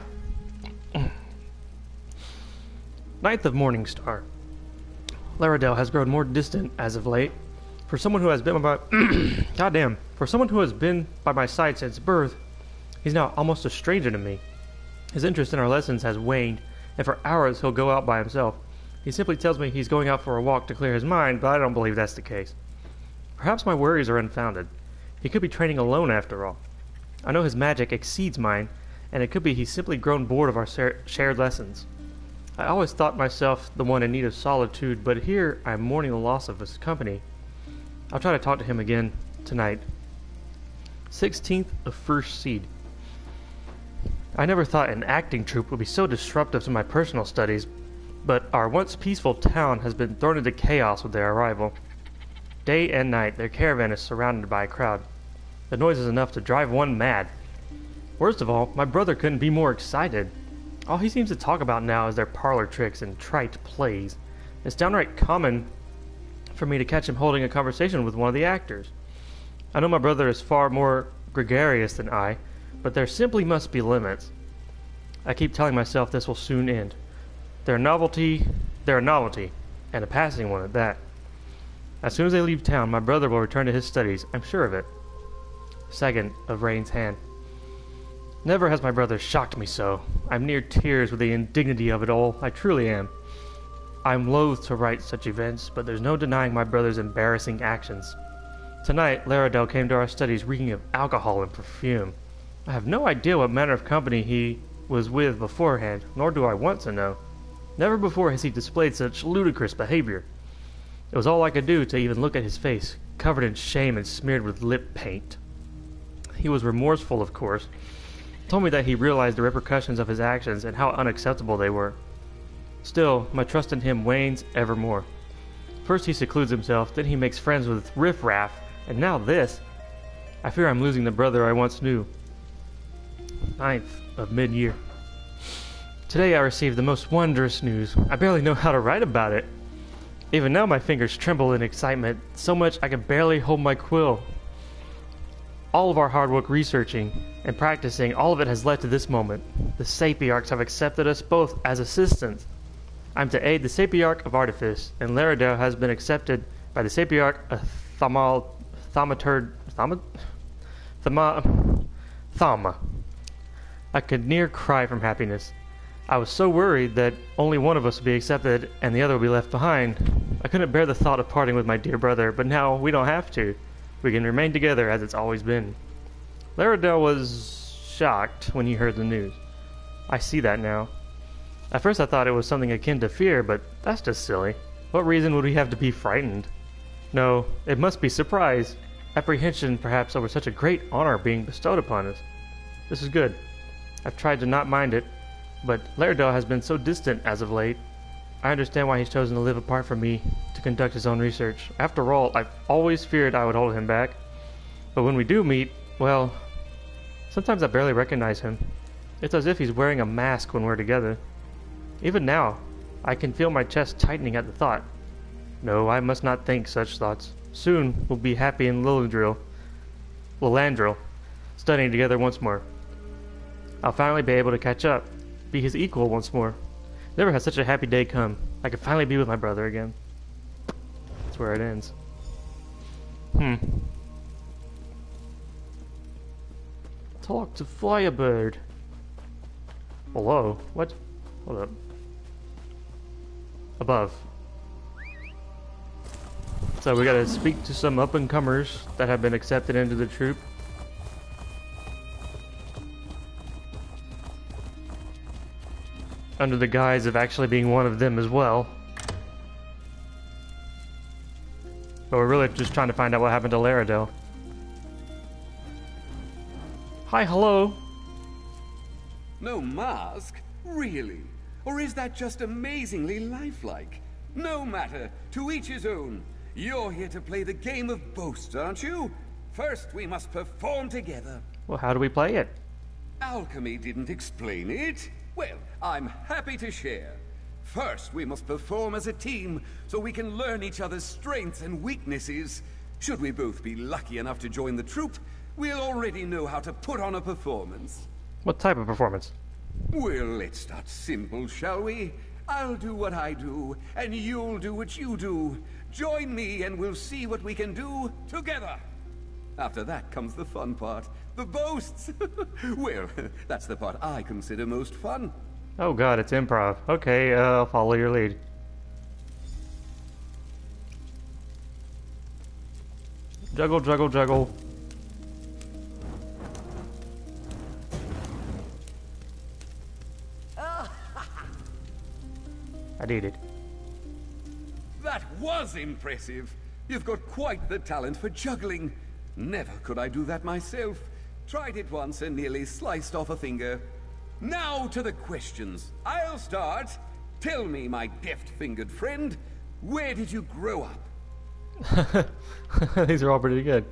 Ninth of Morningstar. Laredale has grown more distant as of late. For someone who has been by goddamn, for someone who has been by my side since birth, he's now almost a stranger to me. His interest in our lessons has waned, and for hours he'll go out by himself. He simply tells me he's going out for a walk to clear his mind, but I don't believe that's the case. Perhaps my worries are unfounded. He could be training alone after all. I know his magic exceeds mine, and it could be he's simply grown bored of our shared lessons. I always thought myself the one in need of solitude, but here I'm mourning the loss of his company. I'll try to talk to him again tonight. sixteenth of First Seed. I never thought an acting troupe would be so disruptive to my personal studies, but our once peaceful town has been thrown into chaos with their arrival. Day and night, their caravan is surrounded by a crowd. The noise is enough to drive one mad. Worst of all, my brother couldn't be more excited. All he seems to talk about now is their parlor tricks and trite plays. It's downright common for me to catch him holding a conversation with one of the actors. I know my brother is far more gregarious than I, but there simply must be limits. I keep telling myself this will soon end. They're a novelty, they're a novelty, and a passing one at that. As soon as they leave town, my brother will return to his studies, I'm sure of it. Second of Rain's hand. Never has my brother shocked me so. I'm near tears with the indignity of it all, I truly am. I'm loath to write such events, but there's no denying my brother's embarrassing actions. Tonight, Laredale came to our studies reeking of alcohol and perfume. I have no idea what manner of company he was with beforehand, nor do I want to know. Never before has he displayed such ludicrous behavior. It was all I could do to even look at his face, covered in shame and smeared with lip paint. He was remorseful, of course. Told me that he realized the repercussions of his actions and how unacceptable they were. Still, my trust in him wanes evermore. First he secludes himself, then he makes friends with riffraff, and now this. I fear I'm losing the brother I once knew. Ninth of mid-year. Today I received the most wondrous news. I barely know how to write about it. Even now my fingers tremble in excitement, so much I can barely hold my quill. All of our hard work researching and practicing, all of it has led to this moment. The Sapiarchs have accepted us both as assistants. I'm to aid the Sapiarch of Artifice, and Laredale has been accepted by the Sapiarch of Thamal... Thaumaturg... Thama... Thama... Thama. I could near cry from happiness. I was so worried that only one of us would be accepted and the other would be left behind. I couldn't bear the thought of parting with my dear brother, but now we don't have to. We can remain together as it's always been. Laredale was shocked when he heard the news. I see that now. At first I thought it was something akin to fear, but that's just silly. What reason would we have to be frightened? No, it must be surprise. Apprehension, perhaps, over such a great honor being bestowed upon us. This is good. I've tried to not mind it, but Laredale has been so distant as of late. I understand why he's chosen to live apart from me to conduct his own research. After all, I've always feared I would hold him back. But when we do meet, well, sometimes I barely recognize him. It's as if he's wearing a mask when we're together. Even now, I can feel my chest tightening at the thought. No, I must not think such thoughts. Soon we'll be happy in Lilandril, Lilandril, studying together once more. I'll finally be able to catch up, be his equal once more. Never has such a happy day come. I could finally be with my brother again. That's where it ends. Hmm. Talk to Firebird. Hello? What? Hold up. Above. So we gotta speak to some up-and-comers that have been accepted into the troop. Under the guise of actually being one of them as well. But we're really just trying to find out what happened to Laredale. Hi, hello. No mask? Really? Or is that just amazingly lifelike? No matter. To each his own. You're here to play the game of boast, aren't you? First, we must perform together. Well, how do we play it? Alchemy didn't explain it. Well, I'm happy to share. First, we must perform as a team, so we can learn each other's strengths and weaknesses. Should we both be lucky enough to join the troupe, we'll already know how to put on a performance. What type of performance? Well, let's start simple, shall we? I'll do what I do, and you'll do what you do. Join me, and we'll see what we can do together. After that comes the fun part. The boasts! Well, that's the part I consider most fun. Oh god, it's improv. Okay, uh, I'll follow your lead. Juggle, juggle, juggle. I did it. That was impressive. You've got quite the talent for juggling. Never could I do that myself. Tried it once and nearly sliced off a finger. Now to the questions. I'll start. Tell me, my deft-fingered friend, where did you grow up? These are all pretty good.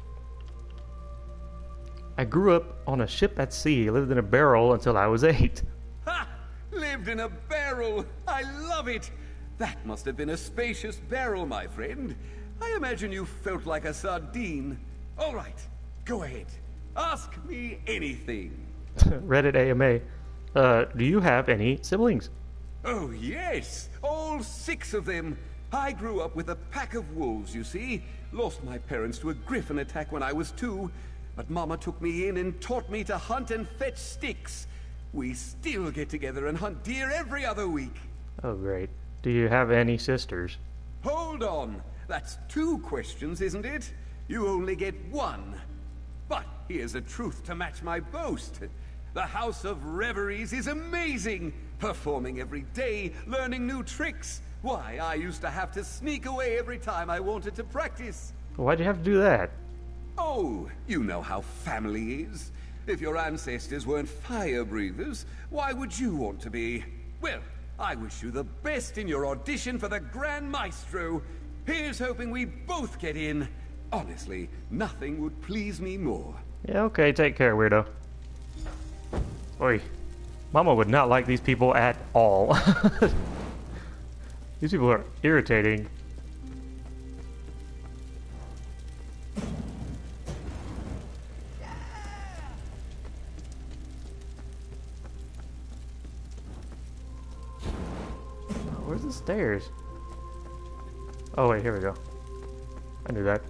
I grew up on a ship at sea, lived in a barrel until I was eight. Ha! Lived in a barrel! I love it! That must have been a spacious barrel, my friend. I imagine you felt like a sardine. All right, go ahead. Ask me anything. Reddit A M A. Uh, do you have any siblings? Oh, yes. All six of them. I grew up with a pack of wolves, you see. Lost my parents to a griffin attack when I was two. But Mama took me in and taught me to hunt and fetch sticks. We still get together and hunt deer every other week. Oh, great. Do you have any sisters? Hold on. That's two questions, isn't it? You only get one. But here's a truth to match my boast. The House of Reveries is amazing. Performing every day, learning new tricks. Why, I used to have to sneak away every time I wanted to practice. Why'd you have to do that? Oh, you know how family is. If your ancestors weren't fire breathers, why would you want to be? Well, I wish you the best in your audition for the Grand Maestro. Here's hoping we both get in. Honestly, nothing would please me more. Yeah, okay, take care, weirdo. Oi. Mama would not like these people at all. These people are irritating. Where's the stairs? Oh wait, here we go. I knew that.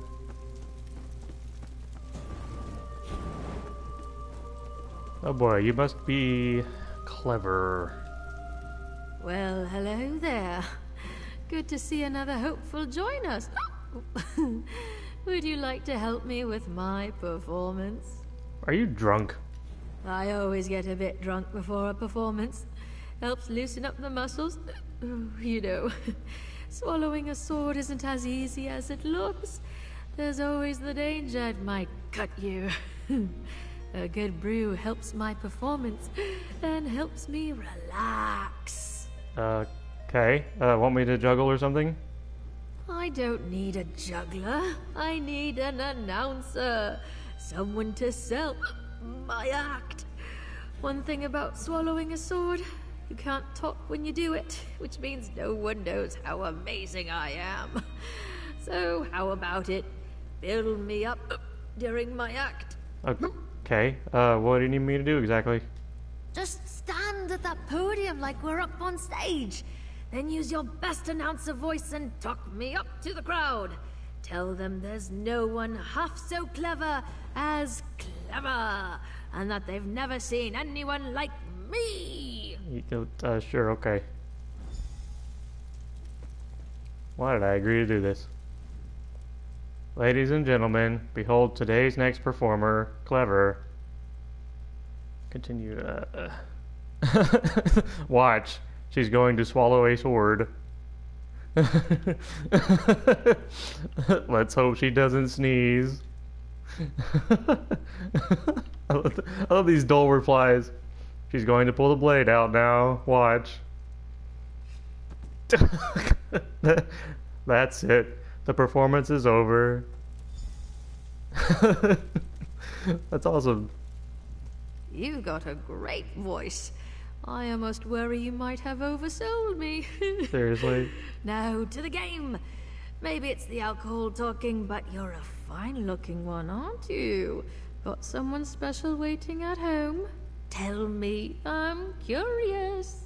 Oh boy, you must be clever. Well, hello there. Good to see another hopeful join us. Would you like to help me with my performance? Are you drunk? I always get a bit drunk before a performance. Helps loosen up the muscles. You know, swallowing a sword isn't as easy as it looks. There's always the danger it might cut you. A good brew helps my performance and helps me relax. Uh, okay. Uh, want me to juggle or something? I don't need a juggler. I need an announcer. Someone to sell my act. One thing about swallowing a sword, you can't talk when you do it, which means no one knows how amazing I am. So, how about it? Build me up during my act. Okay. Uh, what do you need me to do exactly? Just stand at that podium like we're up on stage. Then use your best announcer voice and talk me up to the crowd. Tell them there's no one half so clever as clever, and that they've never seen anyone like me. You, uh, sure, okay. Why did I agree to do this? Ladies and gentlemen, behold today's next performer, Clever. Continue, uh... uh. Watch. She's going to swallow a sword. Let's hope she doesn't sneeze. I love, the, I love these dull replies. She's going to pull the blade out now. Watch. That's it. The performance is over. That's awesome. You've got a great voice. I almost worry you might have oversold me. Seriously? Now to the game. Maybe it's the alcohol talking, but you're a fine-looking one, aren't you? Got someone special waiting at home? Tell me. I'm curious.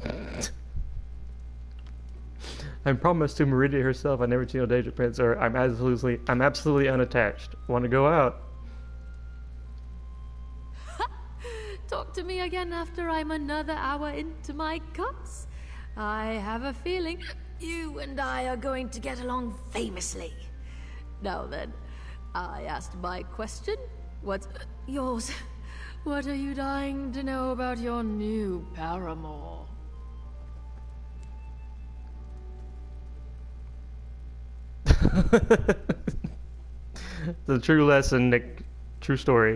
I promised to Meridia herself I'd never seen no Daedric prince, or I'm absolutely, I'm absolutely unattached. Want to go out? Talk to me again after I'm another hour into my cups. I have a feeling you and I are going to get along famously. Now then, I asked my question. What's yours? What are you dying to know about your new paramour? The true lesson, Nick. True story.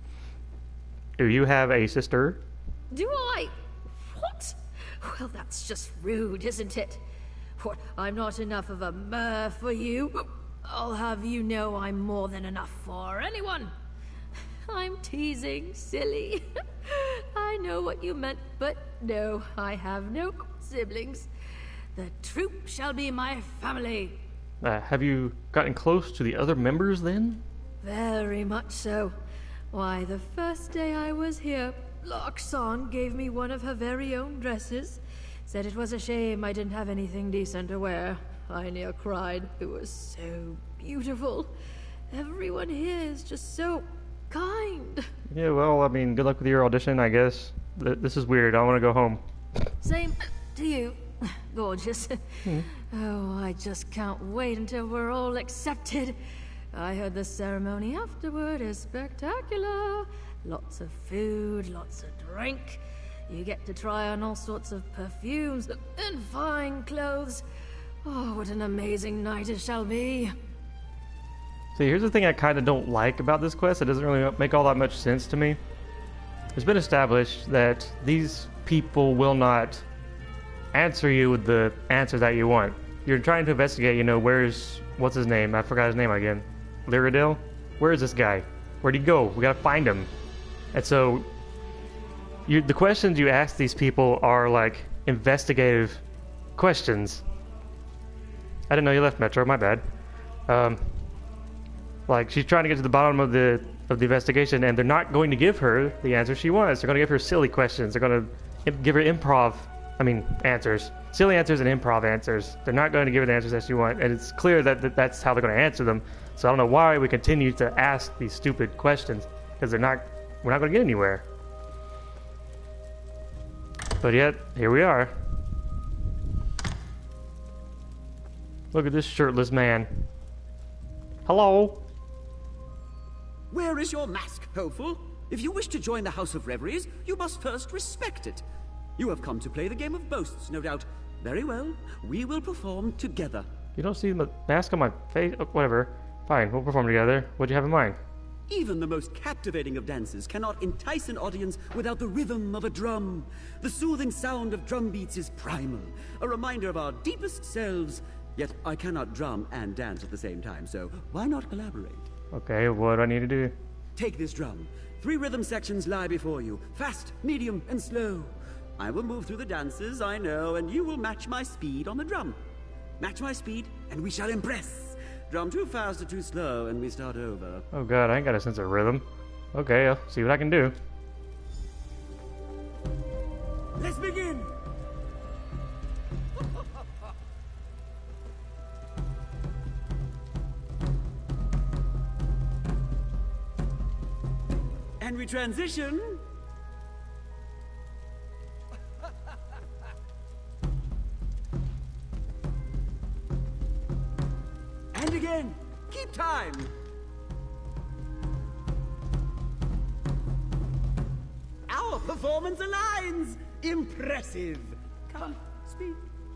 Do you have a sister? Do I? What? Well, that's just rude, isn't it? What, I'm not enough of a mer for you? I'll have you know I'm more than enough for anyone. I'm teasing, silly. I know what you meant, but no, I have no siblings. The troop shall be my family. Uh, have you gotten close to the other members then? Very much so. Why, the first day I was here, Loxon gave me one of her very own dresses. Said it was a shame I didn't have anything decent to wear. I near cried. It was so beautiful. Everyone here is just so kind. Yeah, well, I mean, good luck with your audition, I guess. Th- This is weird. I want to go home. Same to you. Gorgeous. Hmm. Oh, I just can't wait until we're all accepted. I heard the ceremony afterward is spectacular. Lots of food, lots of drink. You get to try on all sorts of perfumes and fine clothes. Oh, what an amazing night it shall be. See, here's the thing I kind of don't like about this quest. It doesn't really make all that much sense to me. It's been established that these people will not answer you with the answer that you want. You're trying to investigate, you know, where's... What's his name? I forgot his name again. Lyradil? Where is this guy? Where'd he go? We gotta find him. And so... You, the questions you ask these people are, like, investigative questions. I didn't know you left Metro, my bad. Um... Like, she's trying to get to the bottom of the of the investigation, and they're not going to give her the answer she wants. They're going to give her silly questions. They're going to give her improv, I mean, answers. Silly answers and improv answers. They're not going to give her the answers that she wants, and it's clear that, that that's how they're going to answer them. So I don't know why we continue to ask these stupid questions, because they're not, we're not going to get anywhere. But yet, here we are. Look at this shirtless man. Hello? Where is your mask, hopeful? If you wish to join the House of Reveries, you must first respect it. You have come to play the game of boasts, no doubt. Very well, we will perform together. You don't see the mask on my face? Oh, whatever. Fine, we'll perform together. What do you have in mind? Even the most captivating of dances cannot entice an audience without the rhythm of a drum. The soothing sound of drum beats is primal, a reminder of our deepest selves. Yet I cannot drum and dance at the same time, so why not collaborate? Okay, what do I need to do? Take this drum. Three rhythm sections lie before you. Fast, medium, and slow. I will move through the dances, I know, and you will match my speed on the drum. Match my speed, and we shall impress. Drum too fast or too slow, and we start over. Oh god, I ain't got a sense of rhythm. Okay, I'll see what I can do. Let's begin! And we transition. And again. Keep time. Our performance aligns. Impressive. Come, speak.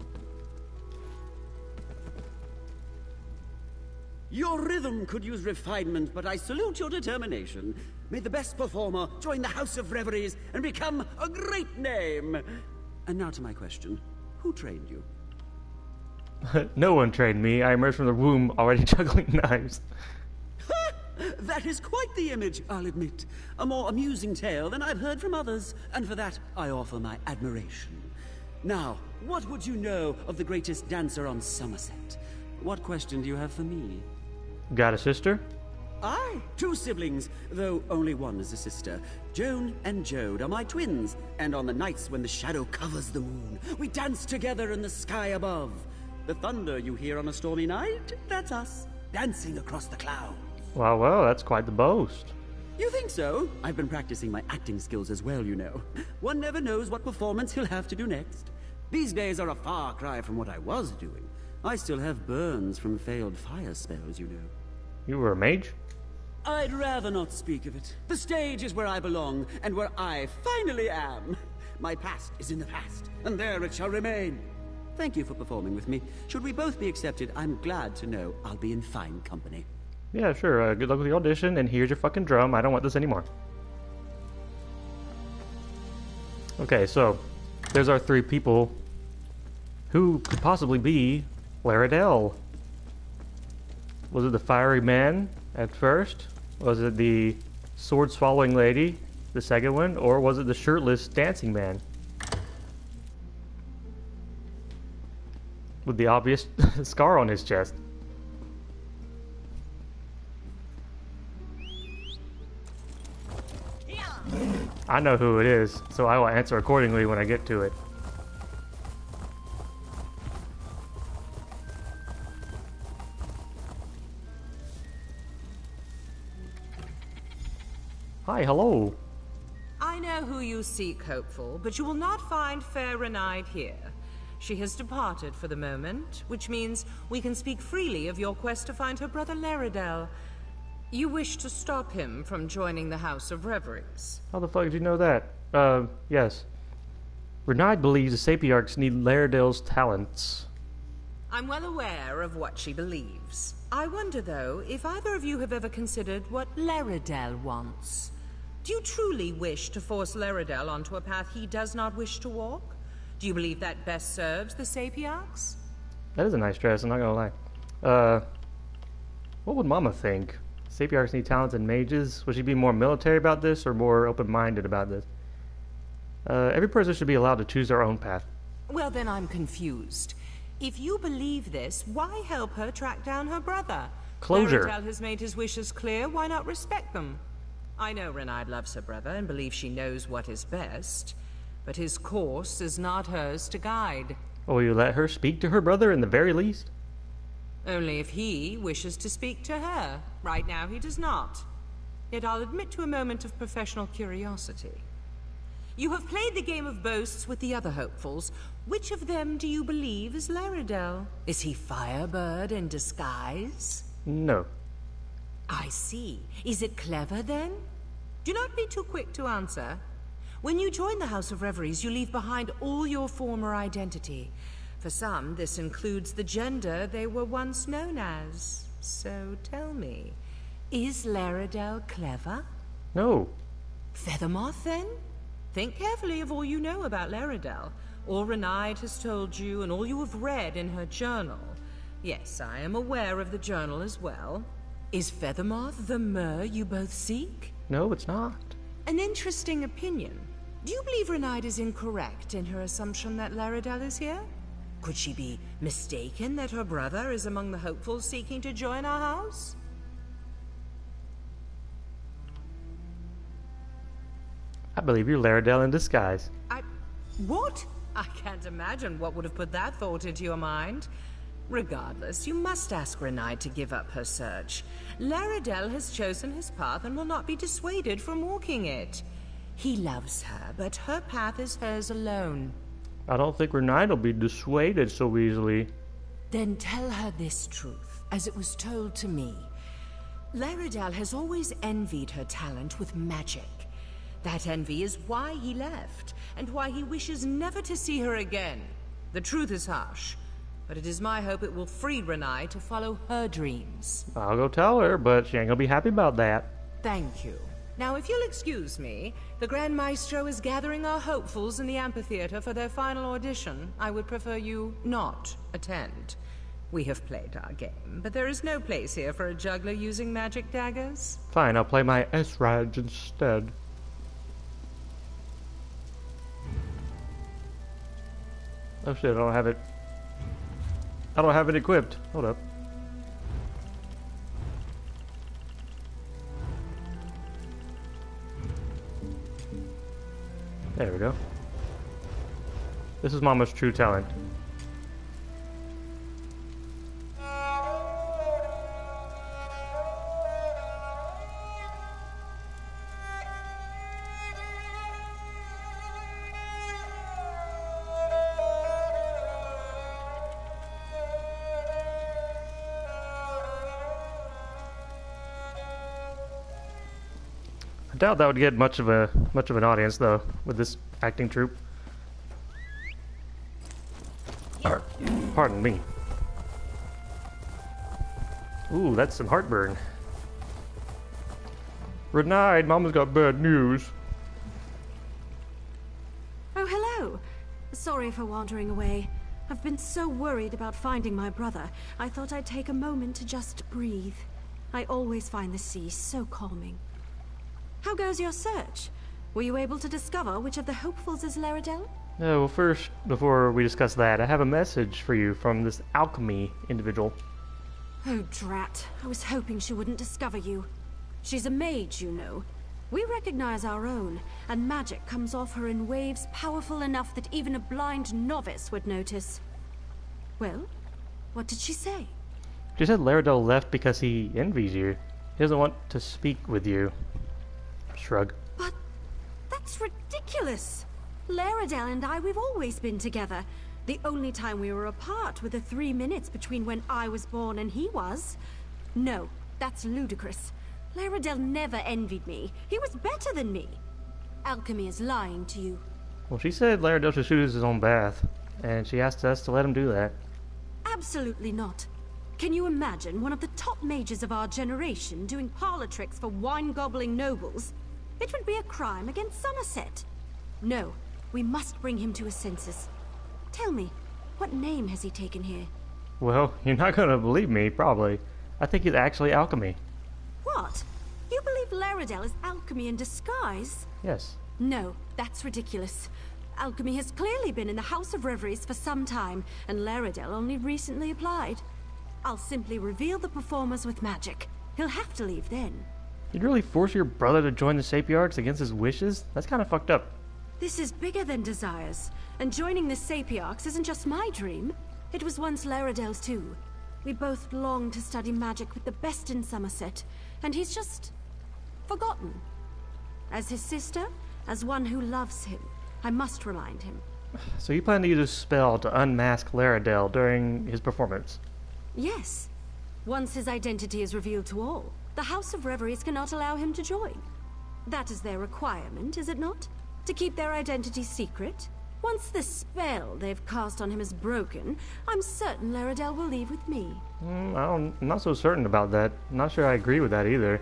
Your rhythm could use refinement, but I salute your determination. May the best performer join the House of Reveries and become a great name. And now to my question. Who trained you? No one trained me. I emerged from the womb already juggling knives. That is quite the image, I'll admit. A more amusing tale than I've heard from others, and for that I offer my admiration. Now, what would you know of the greatest dancer on Summerset? What question do you have for me? Got a sister? Aye, two siblings, though only one is a sister. Joan and Jode are my twins, and on the nights when the shadow covers the moon, we dance together in the sky above. The thunder you hear on a stormy night, that's us, dancing across the clouds. Well, well, that's quite the boast. You think so? I've been practicing my acting skills as well, you know. One never knows what performance he'll have to do next. These days are a far cry from what I was doing. I still have burns from failed fire spells, you know. You were a mage? I'd rather not speak of it. The stage is where I belong, and where I finally am. My past is in the past, and there it shall remain. Thank you for performing with me. Should we both be accepted, I'm glad to know I'll be in fine company. Yeah, sure. Uh, good luck with the audition, and here's your fucking drum. I don't want this anymore. Okay, so there's our three people. Who could possibly be Laredell? Was it the fiery man at first? Was it the sword-swallowing lady, the second one? Or was it the shirtless dancing man? With the obvious scar on his chest. I know who it is, so I will answer accordingly when I get to it. Hi, hello. I know who you seek, hopeful, but you will not find fair Renaid here. She has departed for the moment, which means we can speak freely of your quest to find her brother Laredell. You wish to stop him from joining the House of Reveries. How the fuck did you know that? Uh, yes. Renaid believes the Sapiarchs need Laredell's talents. I'm well aware of what she believes. I wonder, though, if either of you have ever considered what Laredell wants. Do you truly wish to force Laredell onto a path he does not wish to walk? Do you believe that best serves the Sapiarchs? That is a nice dress, I'm not gonna lie. Uh, what would Mama think? Sapiarchs need talented mages. Would she be more military about this or more open-minded about this? Uh, every person should be allowed to choose their own path. Well, then I'm confused. If you believe this, why help her track down her brother? Closure. Laredell has made his wishes clear. Why not respect them? I know Renaid loves her brother and believes she knows what is best, but his course is not hers to guide. Will you let her speak to her brother in the very least? Only if he wishes to speak to her. Right now he does not. Yet I'll admit to a moment of professional curiosity. You have played the game of boasts with the other hopefuls. Which of them do you believe is Laredell? Is he Firebird in disguise? No. I see. Is it clever, then? Do not be too quick to answer. When you join the House of Reveries, you leave behind all your former identity. For some, this includes the gender they were once known as. So tell me, is Laredell clever? No. Feathermoth, then? Think carefully of all you know about Laredell. All Renaid has told you, and all you have read in her journal. Yes, I am aware of the journal as well. Is Feathermoth the Mer you both seek? No, it's not. An interesting opinion. Do you believe Renaid is incorrect in her assumption that Laredell is here? Could she be mistaken that her brother is among the hopefuls seeking to join our house? I believe you're Laredell in disguise. I... What? I can't imagine what would have put that thought into your mind. Regardless, you must ask Renaid to give up her search. Laredell has chosen his path and will not be dissuaded from walking it. He loves her, but her path is hers alone. I don't think Renaid will be dissuaded so easily. Then tell her this truth, as it was told to me. Laredell has always envied her talent with magic. That envy is why he left, and why he wishes never to see her again. The truth is harsh, but it is my hope it will free Renaid to follow her dreams. I'll go tell her, but she ain't gonna be happy about that. Thank you. Now, if you'll excuse me, the Grand Maestro is gathering our hopefuls in the amphitheater for their final audition. I would prefer you not attend. We have played our game, but there is no place here for a juggler using magic daggers. Fine, I'll play my S-Raj instead. Oh shit, I don't have it. I don't have it equipped. Hold up. There we go. This is Mama's true talent. I doubt that would get much of a much of an audience though with this acting troupe. Pardon me. Ooh, that's some heartburn. Renide, Mama's got bad news. Oh, hello. Sorry for wandering away. I've been so worried about finding my brother, I thought I'd take a moment to just breathe. I always find the sea so calming. How goes your search? Were you able to discover which of the hopefuls is Laredell? Uh, well, first, before we discuss that, I have a message for you from this alchemy individual. Oh, drat. I was hoping she wouldn't discover you. She's a mage, you know. We recognize our own, and magic comes off her in waves powerful enough that even a blind novice would notice. Well, what did she say? She said Laredell left because he envies you. He doesn't want to speak with you. Shrug. But that's ridiculous! Laredell and I, we've always been together. The only time we were apart were the three minutes between when I was born and he was. No, that's ludicrous. Laredell never envied me. He was better than me. Alchemy is lying to you. Well, she said Laredell should shoot his own bath, and she asked us to let him do that. Absolutely not. Can you imagine one of the top mages of our generation doing parlor tricks for wine-gobbling nobles? It would be a crime against Summerset. No, we must bring him to his senses. Tell me, what name has he taken here? Well, you're not going to believe me, probably. I think it's actually alchemy. What? You believe Laredell is alchemy in disguise? Yes. No, that's ridiculous. Alchemy has clearly been in the House of Reveries for some time, and Laredell only recently applied. I'll simply reveal the performers with magic. He'll have to leave then. You'd really force your brother to join the Sapiarchs against his wishes? That's kind of fucked up. This is bigger than desires, and joining the Sapiarchs isn't just my dream. It was once Laredell's too. We both longed to study magic with the best in Summerset, and he's just forgotten. As his sister, as one who loves him, I must remind him. So you plan to use a spell to unmask Laredell during his performance? Yes. Once his identity is revealed to all, the House of Reveries cannot allow him to join. That is their requirement, is it not? To keep their identity secret? Once the spell they've cast on him is broken, I'm certain Laredell will leave with me. Mm, I don't, I'm not so certain about that. I'm not sure I agree with that either.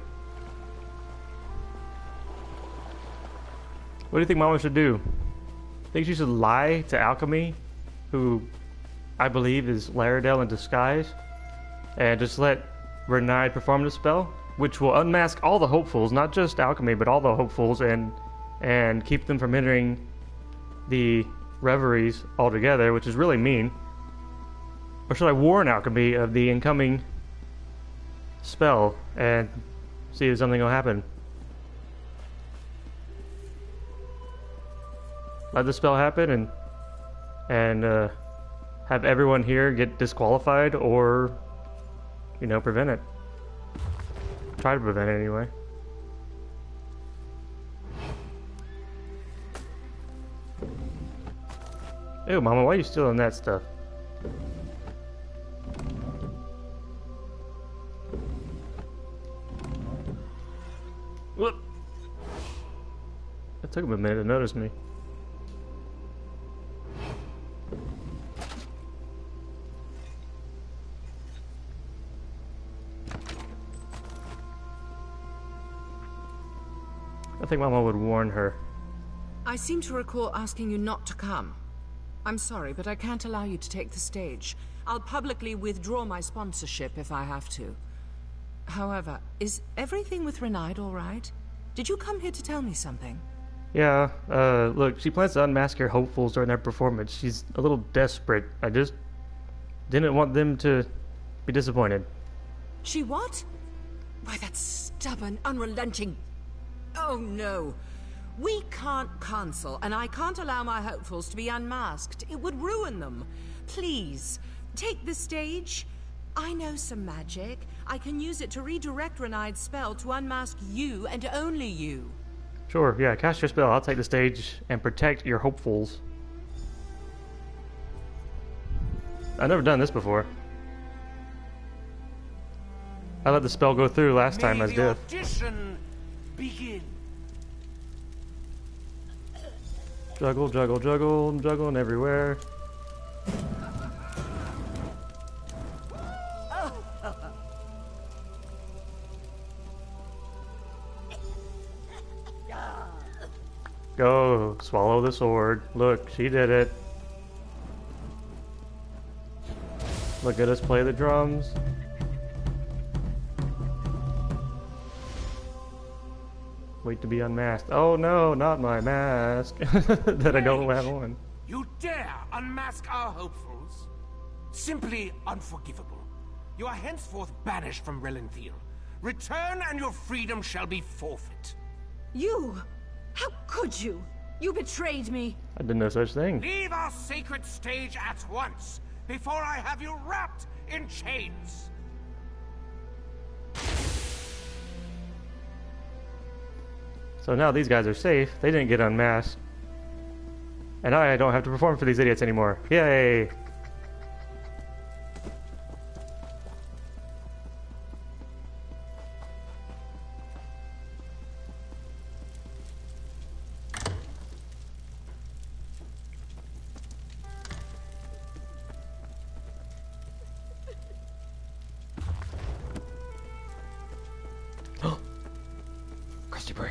What do you think Mama should do? Think she should lie to Alchemy, who I believe is Laredell in disguise, and just let Renide perform the spell, which will unmask all the hopefuls, not just Alchemy, but all the hopefuls, and and keep them from entering the reveries altogether, which is really mean? Or should I warn Alchemy of the incoming spell and see if something will happen? Let the spell happen and and uh, have everyone here get disqualified, or you know, prevent it. Try to prevent it anyway. Ew, Mama, why are you stealing that stuff? Whoop! It took him a minute to notice me. I think Mama would warn her. I seem to recall asking you not to come. I'm sorry, but I can't allow you to take the stage. I'll publicly withdraw my sponsorship if I have to. However, is everything with Renide all right? Did you come here to tell me something? Yeah, uh, look, she plans to unmask her hopefuls during their performance. She's a little desperate. I just didn't want them to be disappointed. She what? Why, that stubborn, unrelenting... Oh, no. We can't cancel, and I can't allow my hopefuls to be unmasked. It would ruin them. Please, take the stage. I know some magic. I can use it to redirect Renide's spell to unmask you and only you. Sure, yeah, cast your spell. I'll take the stage and protect your hopefuls. I've never done this before. I let the spell go through last time as death. Audition begin. Juggle, juggle, juggle. I'm juggling everywhere. Go, swallow the sword. Look, she did it. Look at us play the drums. Wait to be unmasked. Oh no, not my mask. That I don't have on. You dare unmask our hopefuls? Simply unforgivable. You are henceforth banished from Relenthiel. Return and your freedom shall be forfeit. You? How could you? You betrayed me. I did no such thing. Leave our sacred stage at once, before I have you wrapped in chains. So now these guys are safe. They didn't get unmasked. And I don't have to perform for these idiots anymore. Yay! Crusty Bray.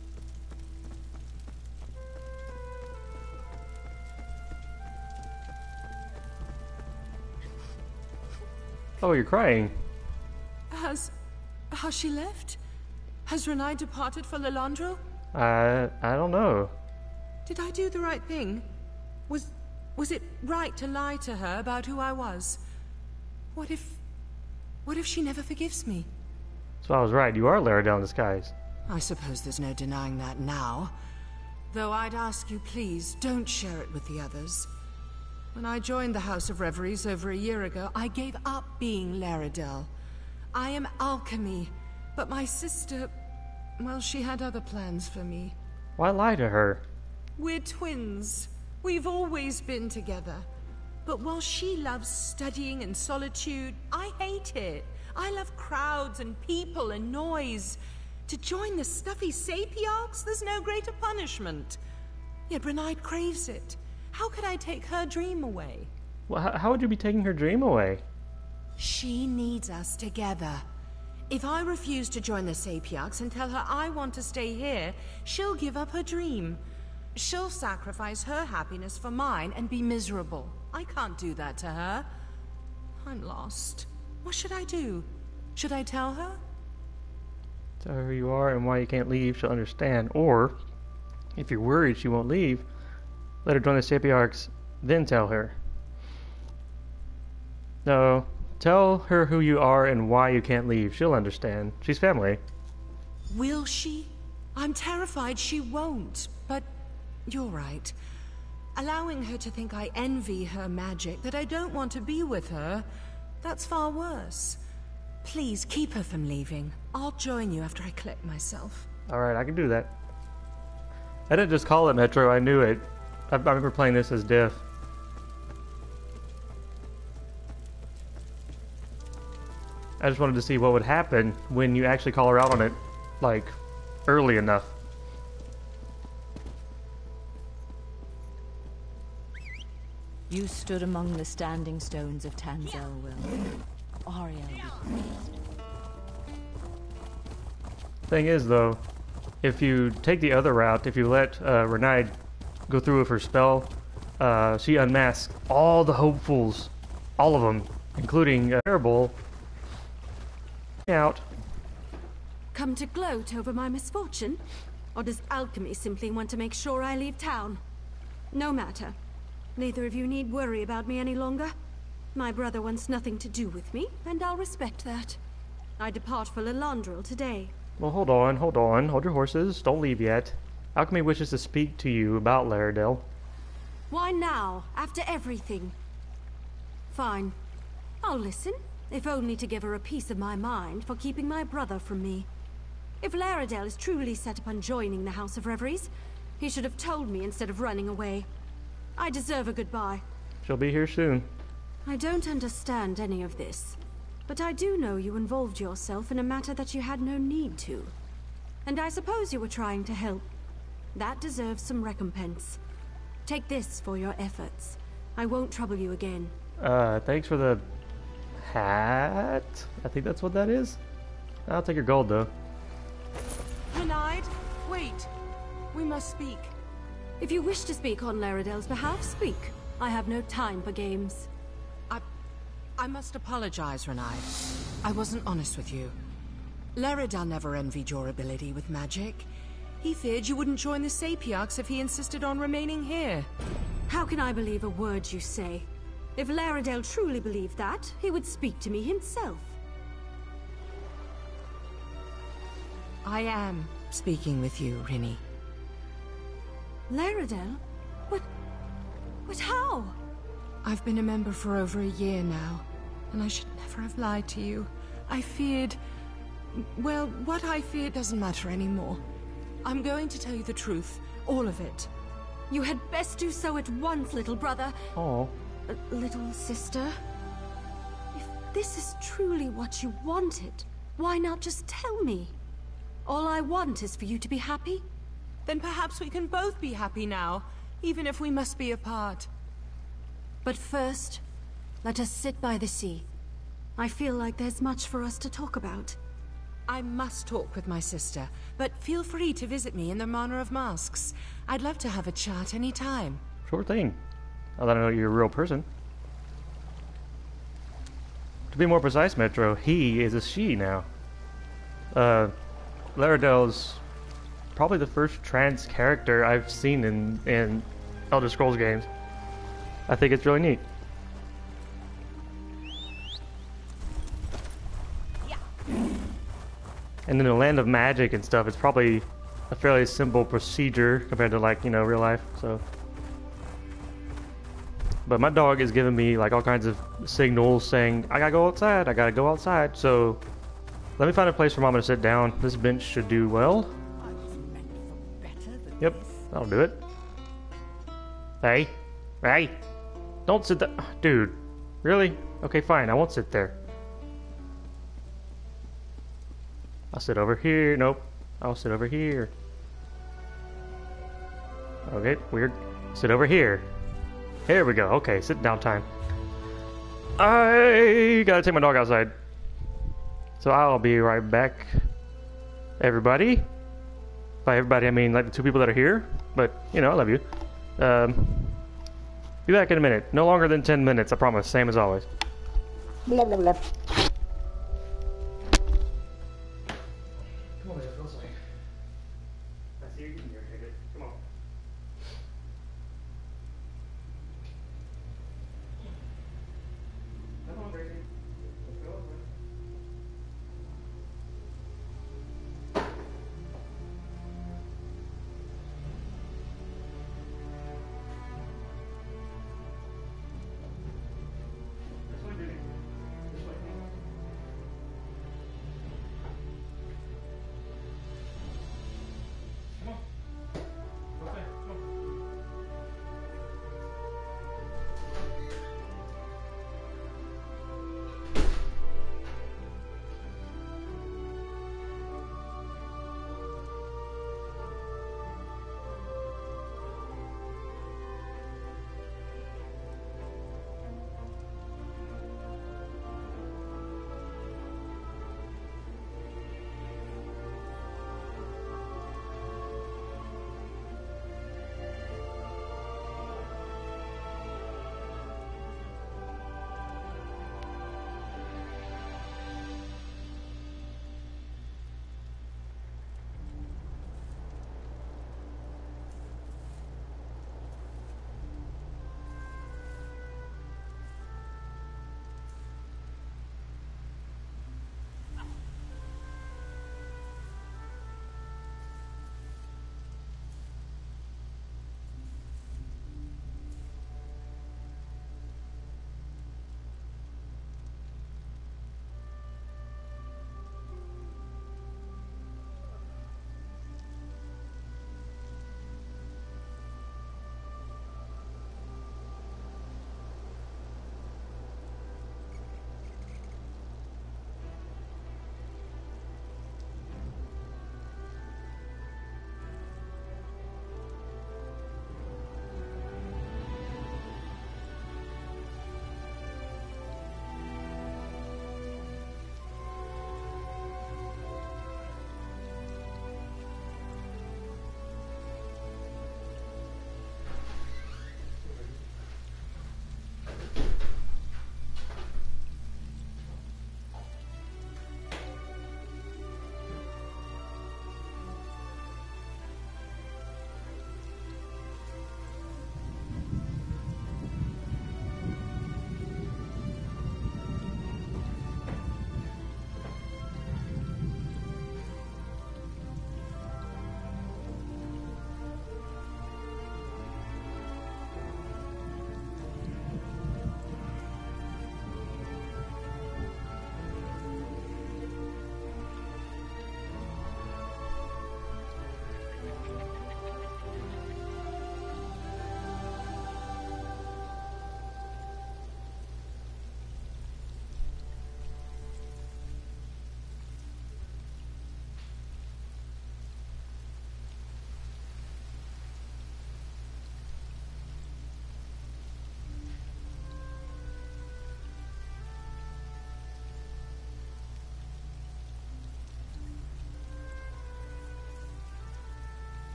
Oh, you're crying. Has... has she left? Has Renai departed for Lilandro? I... I don't know. Did I do the right thing? Was... was it right to lie to her about who I was? What if... what if she never forgives me? So I was right, you are Laredale in disguise. I suppose there's no denying that now. Though I'd ask you, please, don't share it with the others. When I joined the House of Reveries over a year ago, I gave up being Laredale. I am alchemy, but my sister... well, she had other plans for me. Why lie to her? We're twins. We've always been together. But while she loves studying and solitude, I hate it. I love crowds and people and noise. To join the stuffy sapiarchs, there's no greater punishment. Yet Renai craves it. How could I take her dream away? Well, how, how would you be taking her dream away? She needs us together. If I refuse to join the sapiarchs and tell her I want to stay here, she'll give up her dream. She'll sacrifice her happiness for mine and be miserable. I can't do that to her. I'm lost. What should I do? Should I tell her? Tell her who you are and why you can't leave, she'll understand. Or, if you're worried she won't leave, let her join the Sapiarchs, then tell her. No, tell her who you are and why you can't leave. She'll understand. She's family. Will she? I'm terrified she won't, but you're right. Allowing her to think I envy her magic, that I don't want to be with her, that's far worse. Please keep her from leaving. I'll join you after I collect myself. Alright, I can do that. I didn't just call it Metro, I knew it. I, I remember playing this as Diff. I just wanted to see what would happen when you actually call her out on it, like, early enough. You stood among the standing stones of Tanzel, Will. Ariel was raised. Thing is, though, if you take the other route, if you let uh, Renai go through with her spell, uh, she unmasks all the hopefuls, all of them, including uh, Terrible. Out. Come to gloat over my misfortune? Or does alchemy simply want to make sure I leave town? No matter. Neither of you need worry about me any longer. My brother wants nothing to do with me, and I'll respect that. I depart for Lilandro today. Well, hold on, hold on. Hold your horses. Don't leave yet. Alchemy wishes to speak to you about Laredale. Why now, after everything? Fine. I'll listen, if only to give her a piece of my mind for keeping my brother from me. If Laredale is truly set upon joining the House of Reveries, he should have told me instead of running away. I deserve a goodbye. She'll be here soon. I don't understand any of this, but I do know you involved yourself in a matter that you had no need to. And I suppose you were trying to help. That deserves some recompense. Take this for your efforts. I won't trouble you again. Uh, thanks for the hat. I think that's what that is. I'll take your gold, though. Renai, wait. We must speak. If you wish to speak on Laradel's behalf, speak. I have no time for games. I... I must apologize, Renai. I wasn't honest with you. Laradel never envied your ability with magic. He feared you wouldn't join the Sapiarchs if he insisted on remaining here. How can I believe a word you say? If Laradel truly believed that, he would speak to me himself. I am speaking with you, Rinny. Laradel? But... but how? I've been a member for over a year now, and I should never have lied to you. I feared... well, what I feared doesn't matter anymore. I'm going to tell you the truth, all of it. You had best do so at once, little brother. Oh. Uh, little sister. If this is truly what you wanted, why not just tell me? All I want is for you to be happy. Then perhaps we can both be happy now, even if we must be apart. But first, let us sit by the sea. I feel like there's much for us to talk about. I must talk with my sister, but feel free to visit me in the Manor of Masks. I'd love to have a chat any time. Sure thing. Now that I know you're a real person. To be more precise, Metro, he is a she now. Uh, Laradel's probably the first trans character I've seen in, in Elder Scrolls games. I think it's really neat. And in the land of magic and stuff, it's probably a fairly simple procedure compared to, like, you know, real life, so. But my dog is giving me, like, all kinds of signals saying, I gotta go outside, I gotta go outside, so let me find a place for Mama to sit down. This bench should do well. Yep, that'll do it. Hey, hey, don't sit there. Dude, really? Okay, fine, I won't sit there. I'll sit over here. Nope. I'll sit over here. Okay, weird. Sit over here. Here we go. Okay, sit down time. I gotta take my dog outside. So I'll be right back. Everybody. By everybody, I mean like the two people that are here. But, you know, I love you. Um, be back in a minute. No longer than ten minutes, I promise. Same as always. Blah, blah, blah.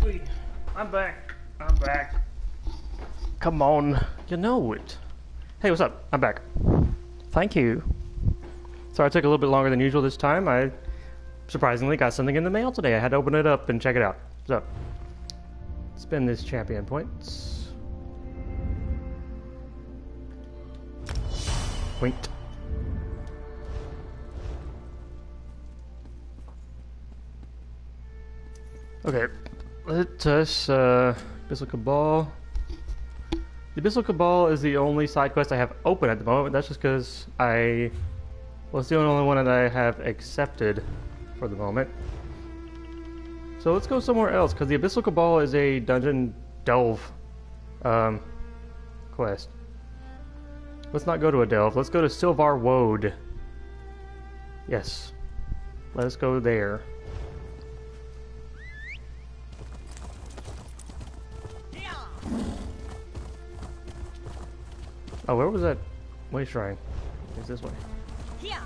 baby. I'm back. I'm back. Come on. You know it. Hey, what's up? I'm back. Thank you. Sorry it took a little bit longer than usual this time. I surprisingly got something in the mail today. I had to open it up and check it out. So, spend this champion points. Winked. Okay, let us, uh, Abyssal Cabal. The Abyssal Cabal is the only side quest I have open at the moment. That's just because I, well, it's the only one that I have accepted for the moment. So let's go somewhere else, because the Abyssal Cabal is a dungeon delve, um, quest. Let's not go to a delve. Let's go to Silvar Woad. Yes. Let us go there. Oh, where was that way shrine? It's this way. Yeah.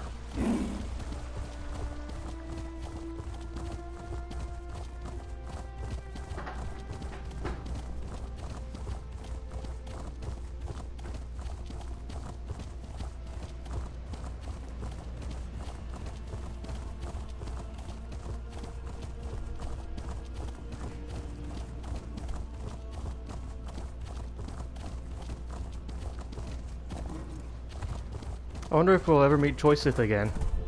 I wonder if we'll ever meet Choiceth again.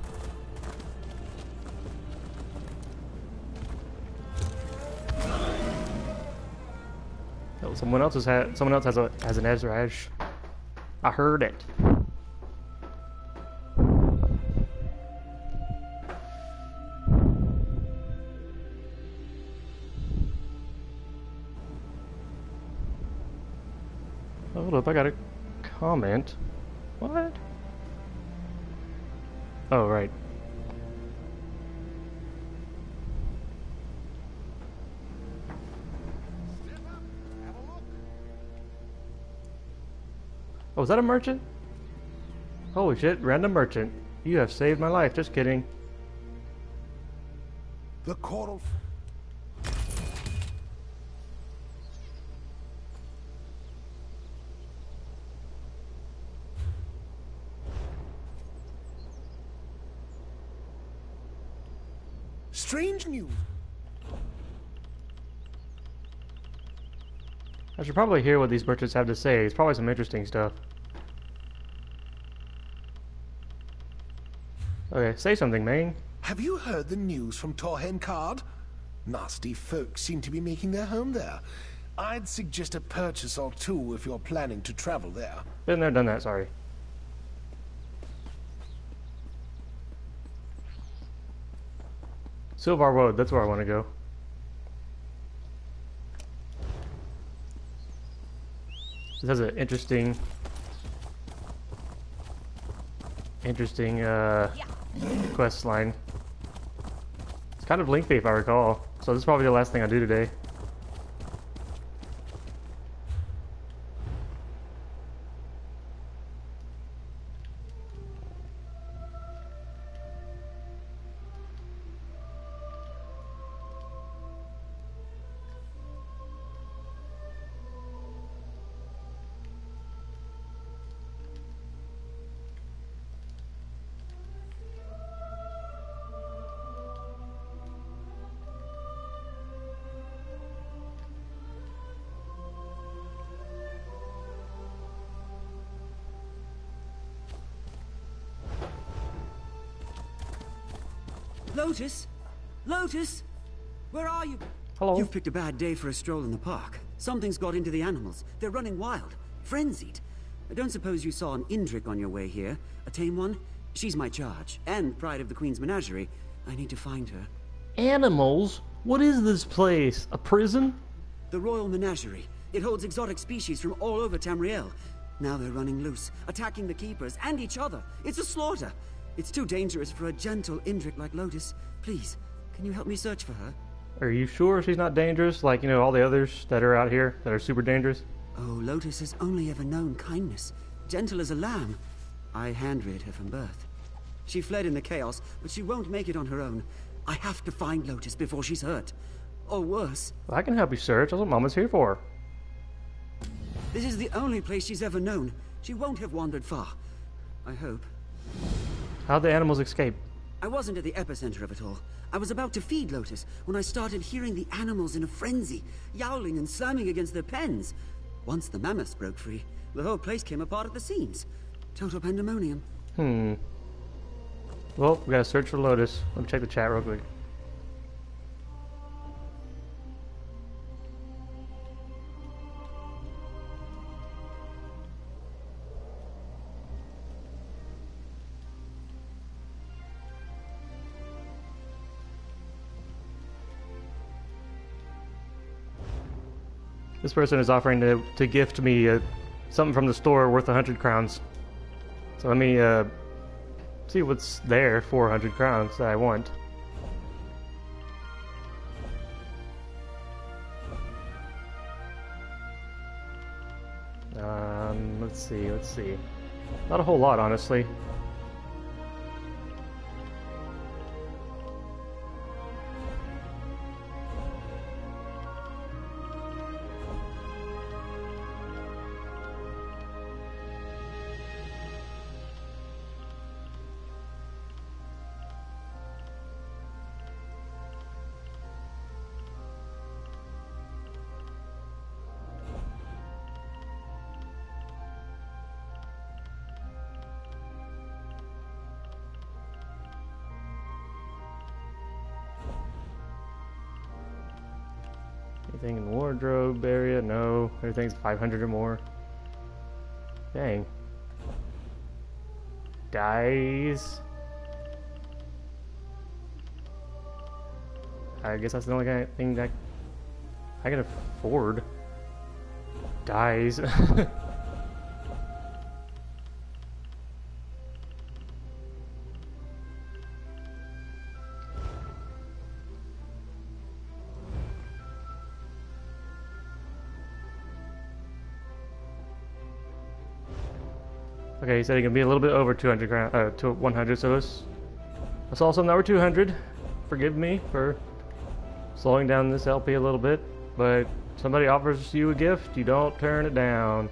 Oh, someone else has had. Someone else has a has an Ezraj. I heard it. Hold up! I got a comment. What? Oh, right. Oh, is that a merchant? Holy shit, random merchant. You have saved my life. Just kidding. The coral. Strange news. I should probably hear what these merchants have to say. It's probably some interesting stuff. Okay, say something, man. Have you heard the news from Torhen Card? Nasty folks seem to be making their home there. I'd suggest a purchase or two if you're planning to travel there. Been there, done that, sorry. Silvar Road, that's where I want to go. This has an interesting, interesting uh, quest line. It's kind of lengthy if I recall, so this is probably the last thing I do today. Lotus? Lotus? Where are you? Hello? You've picked a bad day for a stroll in the park. Something's got into the animals. They're running wild. Frenzied. I don't suppose you saw an Indric on your way here. A tame one? She's my charge, and pride of the Queen's menagerie. I need to find her. Animals? What is this place? A prison? The Royal Menagerie. It holds exotic species from all over Tamriel. Now they're running loose, attacking the keepers and each other. It's a slaughter. It's too dangerous for a gentle Indric like Lotus. Please, can you help me search for her? Are you sure she's not dangerous, like, you know, all the others that are out here that are super dangerous? Oh, Lotus has only ever known kindness. Gentle as a lamb. I hand-reared her from birth. She fled in the chaos, but she won't make it on her own. I have to find Lotus before she's hurt. or worse. Well, I can help you search. That's what Mama's here for. This is the only place she's ever known. She won't have wandered far. I hope. How'd the animals escape? I wasn't at the epicenter of it all. I was about to feed Lotus when I started hearing the animals in a frenzy, yowling and slamming against their pens. Once the mammoths broke free, the whole place came apart at the seams. Total pandemonium. Hmm. Well, we gotta search for Lotus. Let me check the chat real quick. This person is offering to, to gift me uh, something from the store worth one hundred crowns. So let me uh, see what's there for one hundred crowns that I want. Um, let's see, let's see. Not a whole lot, honestly. Anything in the wardrobe area? No. Everything's five hundred or more. Dang. Dies. I guess that's the only kind of thing that I can afford. Dies. Okay, he said he can be a little bit over two hundred grand, uh, to one hundred, so let's, I saw something that were two hundred. Forgive me for slowing down this L P a little bit, but somebody offers you a gift, you don't turn it down.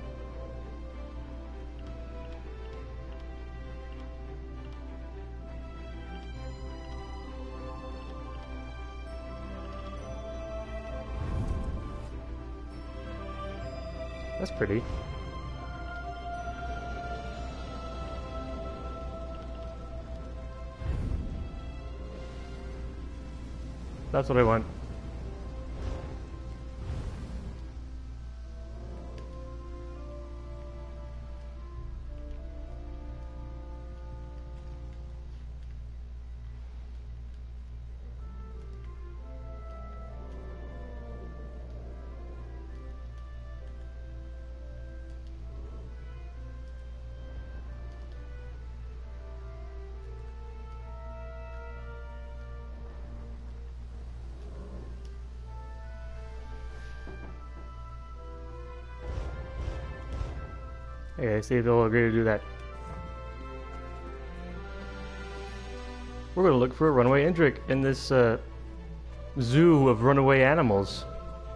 That's pretty. That's what I want. Okay, see if they'll agree to do that. We're gonna look for a runaway Daedric in this uh, zoo of runaway animals.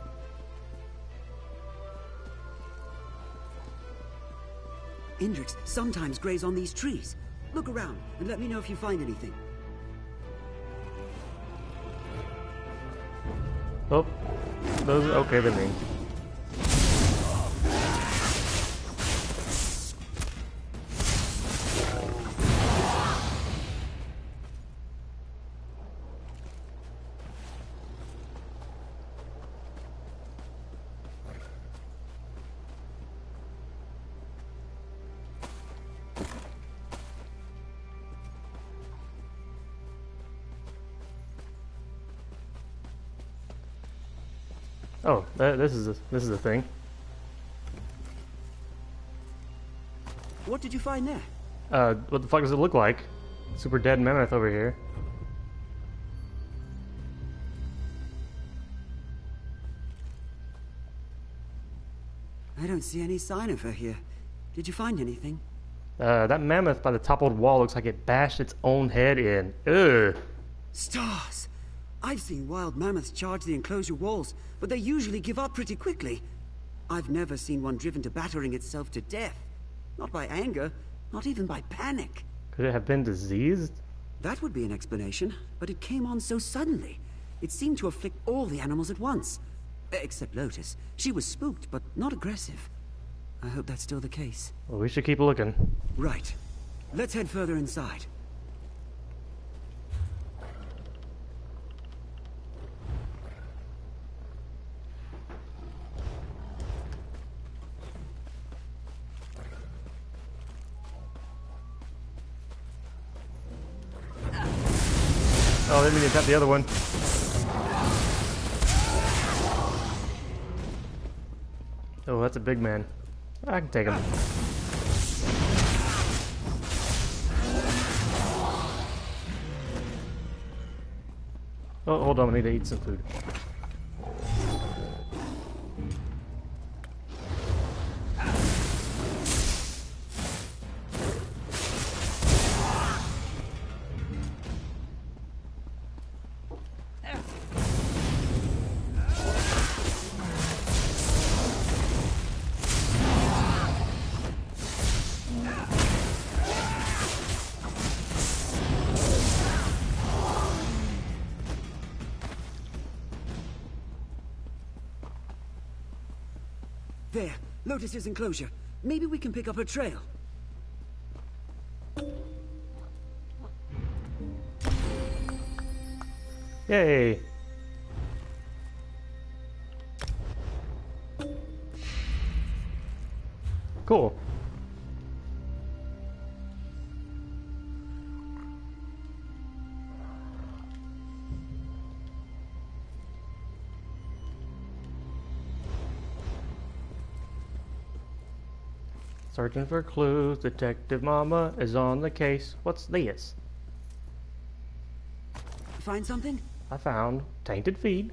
Daedrics sometimes graze on these trees. Look around and let me know if you find anything. Oh, those are okay to me. Oh, that, this is a, this is a thing. What did you find there? Uh, what the fuck does it look like? Super dead mammoth over here. I don't see any sign of her here. Did you find anything? Uh, that mammoth by the toppled wall looks like it bashed its own head in. Ugh. Stars! I've seen wild mammoths charge the enclosure walls, but they usually give up pretty quickly. I've never seen one driven to battering itself to death. Not by anger, not even by panic. Could it have been diseased? That would be an explanation, but it came on so suddenly. It seemed to afflict all the animals at once. Except Lotus. She was spooked, but not aggressive. I hope that's still the case. Well, we should keep looking. Right. Let's head further inside. Oh, they didn't even tap the other one. Oh, that's a big man. I can take him. Oh, hold on, I need to eat some food. There, Lotus's enclosure. Maybe we can pick up her trail. Yay! Cool. Searching for clues. Detective Mama is on the case. What's this? Find something? I found tainted feed.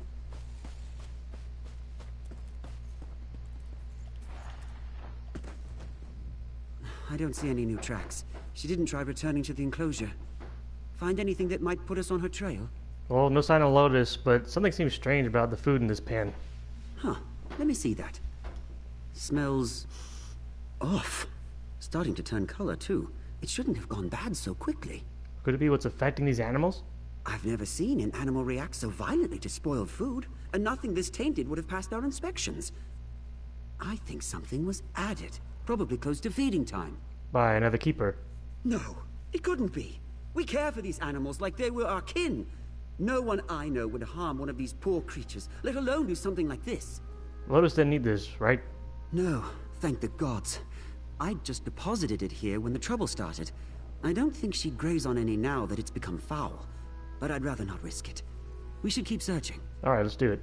I don't see any new tracks. She didn't try returning to the enclosure. Find anything that might put us on her trail? Well, no sign of Lotus, but something seems strange about the food in this pen. Huh. Let me see that. Smells... off. Starting to turn color, too. It shouldn't have gone bad so quickly. Could it be what's affecting these animals? I've never seen an animal react so violently to spoiled food, and nothing this tainted would have passed our inspections. I think something was added, probably close to feeding time. By another keeper. No, it couldn't be. We care for these animals like they were our kin. No one I know would harm one of these poor creatures, let alone do something like this. Lotus didn't need this, right? No, thank the gods. I just deposited it here when the trouble started. I don't think she'd graze on any now that it's become foul, but I'd rather not risk it. We should keep searching. Alright, let's do it.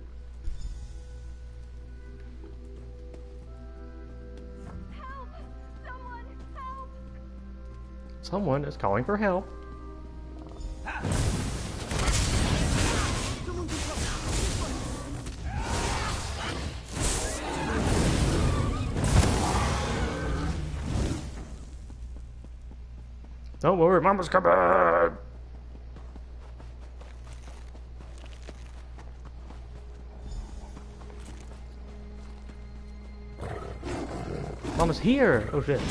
Help! Someone, help! Someone is calling for help. Don't worry, Mama's coming! Mama's here! Oh shit.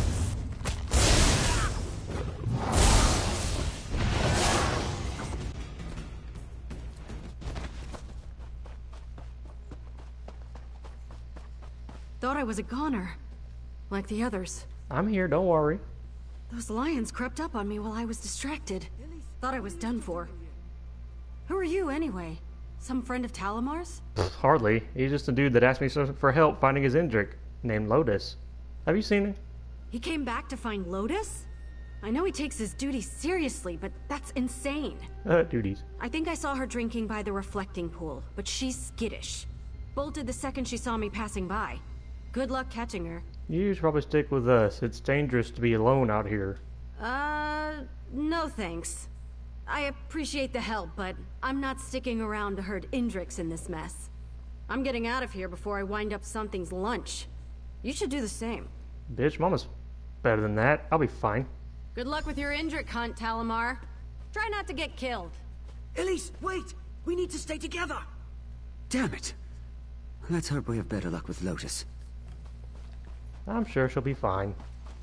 Thought I was a goner. Like the others. I'm here, don't worry. Those lions crept up on me while I was distracted. Thought I was done for. Who are you, anyway? Some friend of Talamar's? Pfft, hardly. He's just a dude that asked me so- for help finding his Daedric, named Lotus. Have you seen him? He came back to find Lotus? I know he takes his duties seriously, but that's insane. Uh, duties. I think I saw her drinking by the reflecting pool, but she's skittish. Bolted the second she saw me passing by. Good luck catching her. You should probably stick with us. It's dangerous to be alone out here. Uh, no thanks. I appreciate the help, but I'm not sticking around to herd Indrix in this mess. I'm getting out of here before I wind up something's lunch. You should do the same. Bitch, Mama's better than that. I'll be fine. Good luck with your Indric hunt, Talamar. Try not to get killed. Elise, wait! We need to stay together! Damn it! Let's hope we have better luck with Lotus. I'm sure she'll be fine.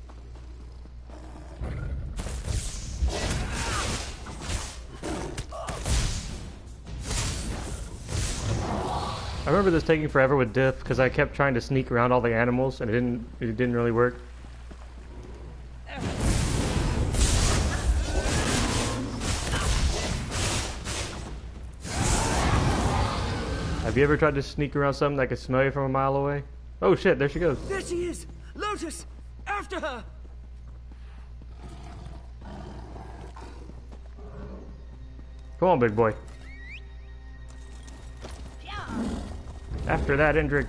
I remember this taking forever with Diff because I kept trying to sneak around all the animals and it didn't it didn't really work. Have you ever tried to sneak around something that could smell you from a mile away? Oh shit, there she goes. There she is! Lotus! After her! Come on, big boy. After that, Daedric.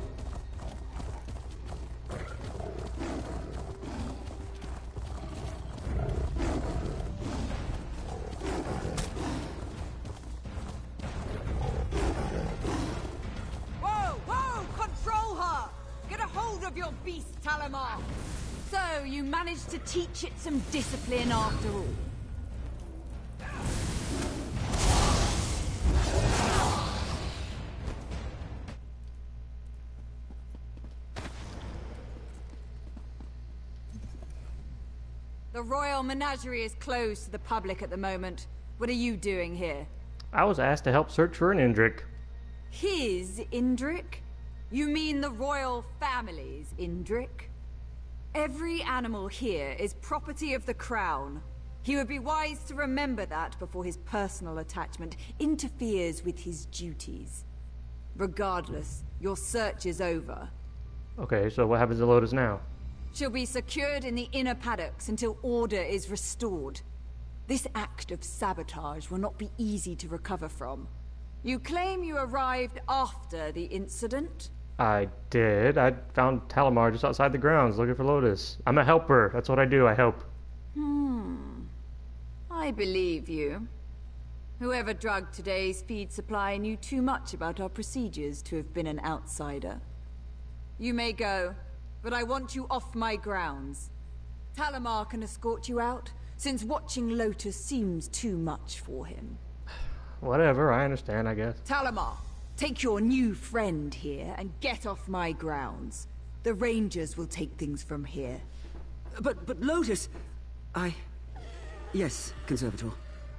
Whoa, whoa! Control her! Get a hold of your beast, Talamar! So, you managed to teach it some discipline after all. The Royal Menagerie is closed to the public at the moment. What are you doing here? I was asked to help search for an Daedric. His Indric? You mean the royal family's Indric? Every animal here is property of the crown. He would be wise to remember that before his personal attachment interferes with his duties. Regardless, your search is over. Okay, so what happens to Lotus now? She'll be secured in the inner paddocks until order is restored. This act of sabotage will not be easy to recover from. You claim you arrived after the incident? I did. I found Talamar just outside the grounds looking for Lotus. I'm a helper. That's what I do. I help. Hmm. I believe you. Whoever drugged today's feed supply knew too much about our procedures to have been an outsider. You may go, but I want you off my grounds. Talamar can escort you out, since watching Lotus seems too much for him. Whatever, I understand, I guess. Talamar, take your new friend here and get off my grounds. The Rangers will take things from here. But, but Lotus... I... Yes, Conservator.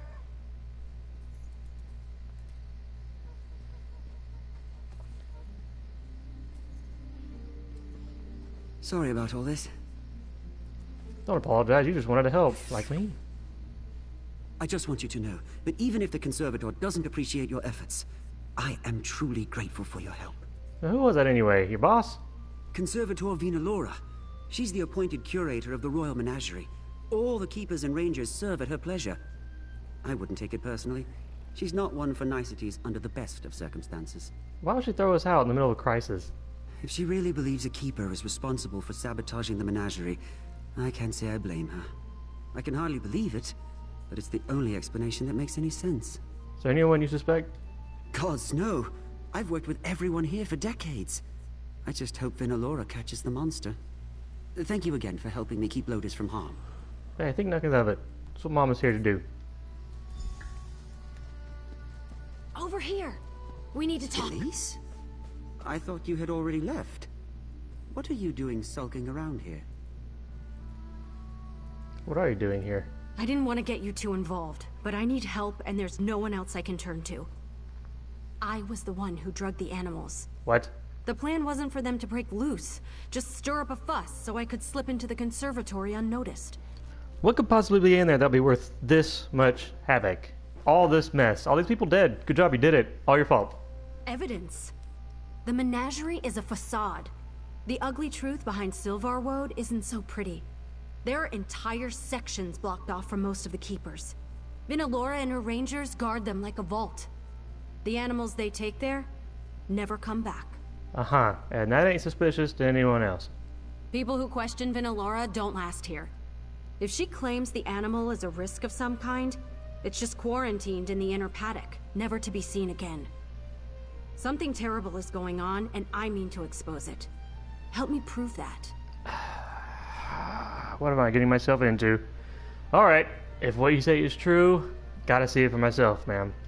Sorry about all this. Don't apologize, you just wanted to help, like me. I just want you to know that even if the Conservator doesn't appreciate your efforts, I am truly grateful for your help. Now, who was that anyway? Your boss? Conservator Vinalora. She's the appointed curator of the Royal Menagerie. All the keepers and rangers serve at her pleasure. I wouldn't take it personally. She's not one for niceties under the best of circumstances. Why would she throw us out in the middle of a crisis? If she really believes a keeper is responsible for sabotaging the menagerie, I can't say I blame her. I can hardly believe it, but it's the only explanation that makes any sense. Is there anyone you suspect? Gods, no. I've worked with everyone here for decades. I just hope Vinalora catches the monster. Thank you again for helping me keep Lotus from harm. Hey, I think nothing of it. That's what Mama's here to do. Over here. We need to talk. Elise? I thought you had already left. What are you doing sulking around here? What are you doing here? I didn't want to get you too involved, but I need help and there's no one else I can turn to. I was the one who drugged the animals. What? The plan wasn't for them to break loose, just stir up a fuss so I could slip into the conservatory unnoticed. What could possibly be in there that'll be worth this much havoc? All this mess. All these people dead. Good job, you did it. All your fault. Evidence. The menagerie is a facade. The ugly truth behind Silvarwoad isn't so pretty. There are entire sections blocked off from most of the keepers. Vinalora and her rangers guard them like a vault. The animals they take there never come back. Uh-huh. And that ain't suspicious to anyone else. People who question Vinalora don't last here. If she claims the animal is a risk of some kind, it's just quarantined in the inner paddock, never to be seen again. Something terrible is going on, and I mean to expose it. Help me prove that. What am I getting myself into? Alright, if what you say is true, gotta see it for myself, ma'am.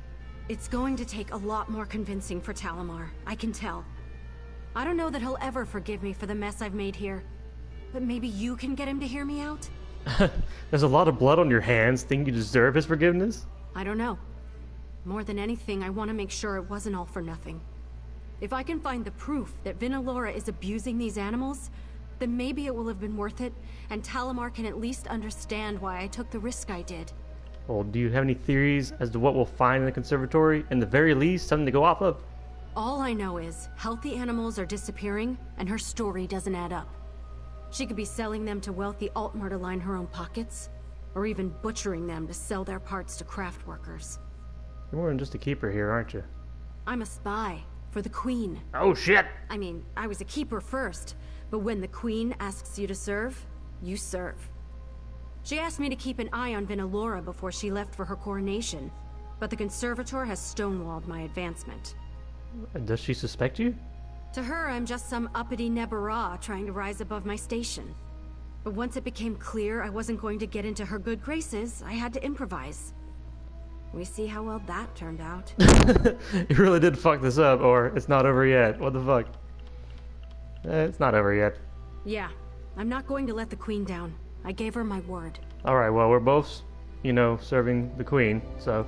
It's going to take a lot more convincing for Talamar, I can tell. I don't know that he'll ever forgive me for the mess I've made here. But maybe you can get him to hear me out? There's a lot of blood on your hands. Think you deserve his forgiveness? I don't know. More than anything, I want to make sure it wasn't all for nothing. If I can find the proof that Vinalora is abusing these animals, then maybe it will have been worth it, and Talamar can at least understand why I took the risk I did. Well, do you have any theories as to what we'll find in the conservatory? In the very least, something to go off of? All I know is, healthy animals are disappearing, and her story doesn't add up. She could be selling them to wealthy Altmer to line her own pockets, or even butchering them to sell their parts to craft workers. You're more than just a keeper here, aren't you? I'm a spy, for the Queen. Oh shit! I mean, I was a keeper first, but when the Queen asks you to serve, you serve. She asked me to keep an eye on Vinalora before she left for her coronation, but the Conservator has stonewalled my advancement. Does she suspect you? To her, I'm just some uppity Nebara trying to rise above my station. But once it became clear I wasn't going to get into her good graces, I had to improvise. We see how well that turned out. You really did fuck this up, or it's not over yet. What the fuck? Eh, it's not over yet. Yeah, I'm not going to let the Queen down. I gave her my word. Alright, well, we're both, you know, serving the Queen, so...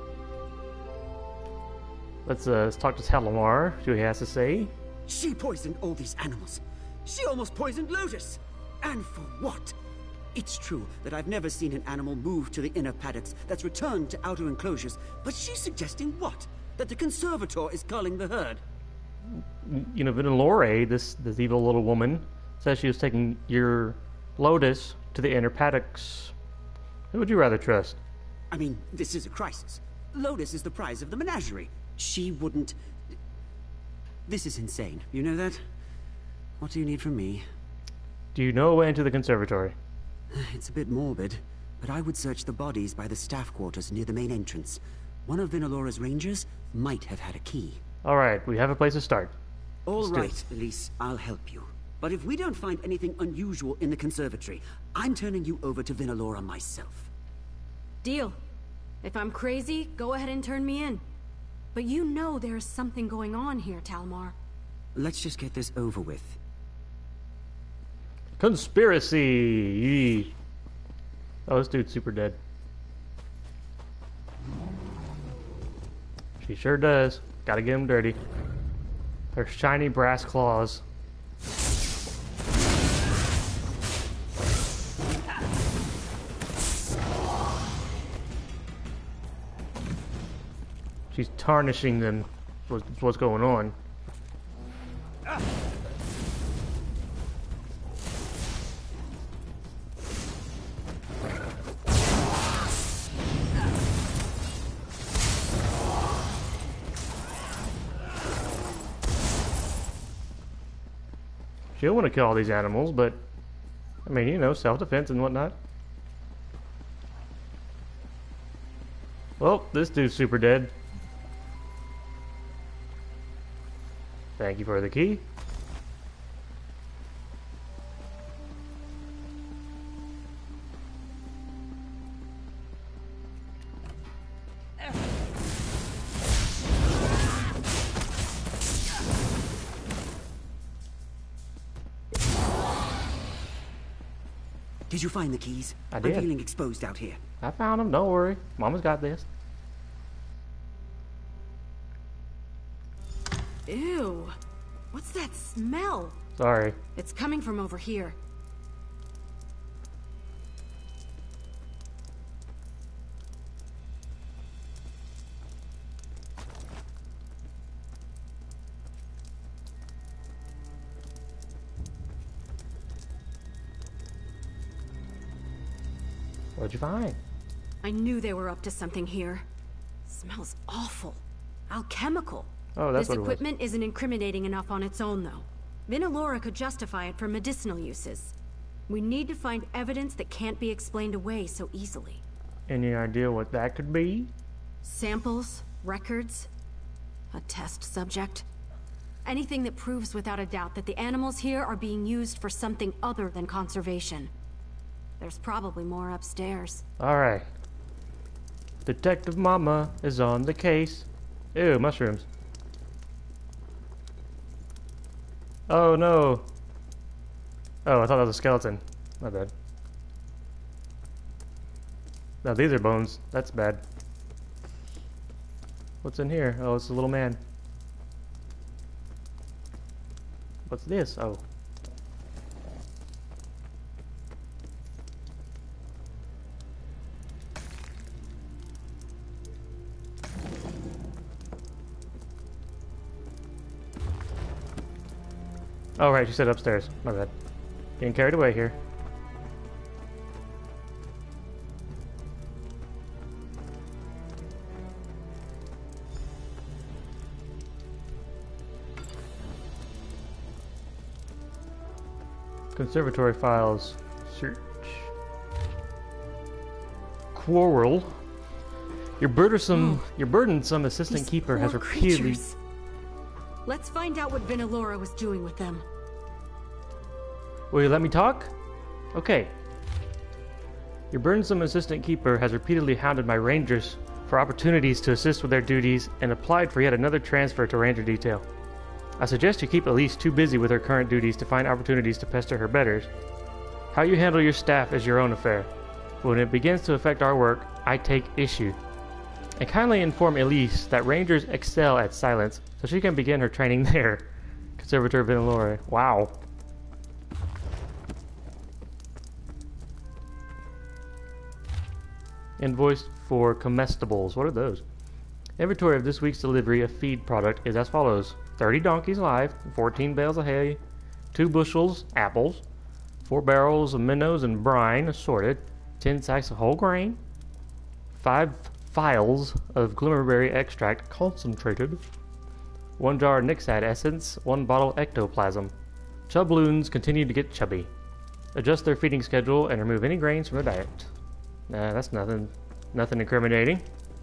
Let's, uh, let's talk to Talamar, see what he has to say. She poisoned all these animals. She almost poisoned Lotus. And for what? It's true that I've never seen an animal move to the inner paddocks that's returned to outer enclosures, but she's suggesting what? That the Conservator is culling the herd? You know, Vinalora, this, this evil little woman, says she was taking your Lotus to the inner paddocks. Who would you rather trust? I mean, this is a crisis. Lotus is the prize of the menagerie. She wouldn't... This is insane. You know that? What do you need from me? Do you know a way into the conservatory? It's a bit morbid, but I would search the bodies by the staff quarters near the main entrance. One of Vinalora's rangers might have had a key. Alright, we have a place to start. All Let's right, Elise, I'll help you. But if we don't find anything unusual in the conservatory, I'm turning you over to Vinalora myself. Deal. If I'm crazy, go ahead and turn me in. But you know there's something going on here, Talamar. Let's just get this over with. Conspiracy! Oh, this dude's super dead. She sure does. Gotta get him dirty. Her shiny brass claws. She's tarnishing them. What's, what's going on? She'll want to kill all these animals, but I mean, you know, self-defense and whatnot. Well, this dude's super dead. Thank you for the key. Did you find the keys? I did. I'm feeling exposed out here. I found them. Don't worry. Mama's got this. Ew. What's that smell? Sorry. It's coming from over here. What'd you find? I knew they were up to something here. Smells awful. Alchemical. Oh, that's This what it was. equipment isn't incriminating enough on its own, though. Vinalora could justify it for medicinal uses. We need to find evidence that can't be explained away so easily. Any idea what that could be? Samples, records, a test subject. Anything that proves without a doubt that the animals here are being used for something other than conservation. There's probably more upstairs. Alright. Detective Mama is on the case. Ew, mushrooms. Oh no. Oh, I thought that was a skeleton. My bad. Now these are bones. That's bad. What's in here? Oh, it's a little man. What's this? Oh. Oh right, you said upstairs. My bad. Getting carried away here. Conservatory files. Search. Quarrel. Your burdensome, Oh, your burdensome assistant these keeper has poor repeatedly. creatures. Let's find out what Vinalora was doing with them. Will you let me talk? Okay. Your burdensome assistant keeper has repeatedly hounded my rangers for opportunities to assist with their duties and applied for yet another transfer to ranger detail. I suggest you keep Elise too busy with her current duties to find opportunities to pester her betters. How you handle your staff is your own affair. When it begins to affect our work, I take issue. And kindly inform Elise that rangers excel at silence, so she can begin her training there. Conservator Vinalora. Wow. Invoice for comestibles. What are those? Inventory of this week's delivery of feed product is as follows. thirty donkeys live, fourteen bales of hay, two bushels apples, four barrels of minnows and brine assorted, ten sacks of whole grain, five phials of glimmerberry extract concentrated, one jar of Nixad essence, one bottle ectoplasm. Chubloons continue to get chubby. Adjust their feeding schedule and remove any grains from their diet. Nah, that's nothing, nothing incriminating.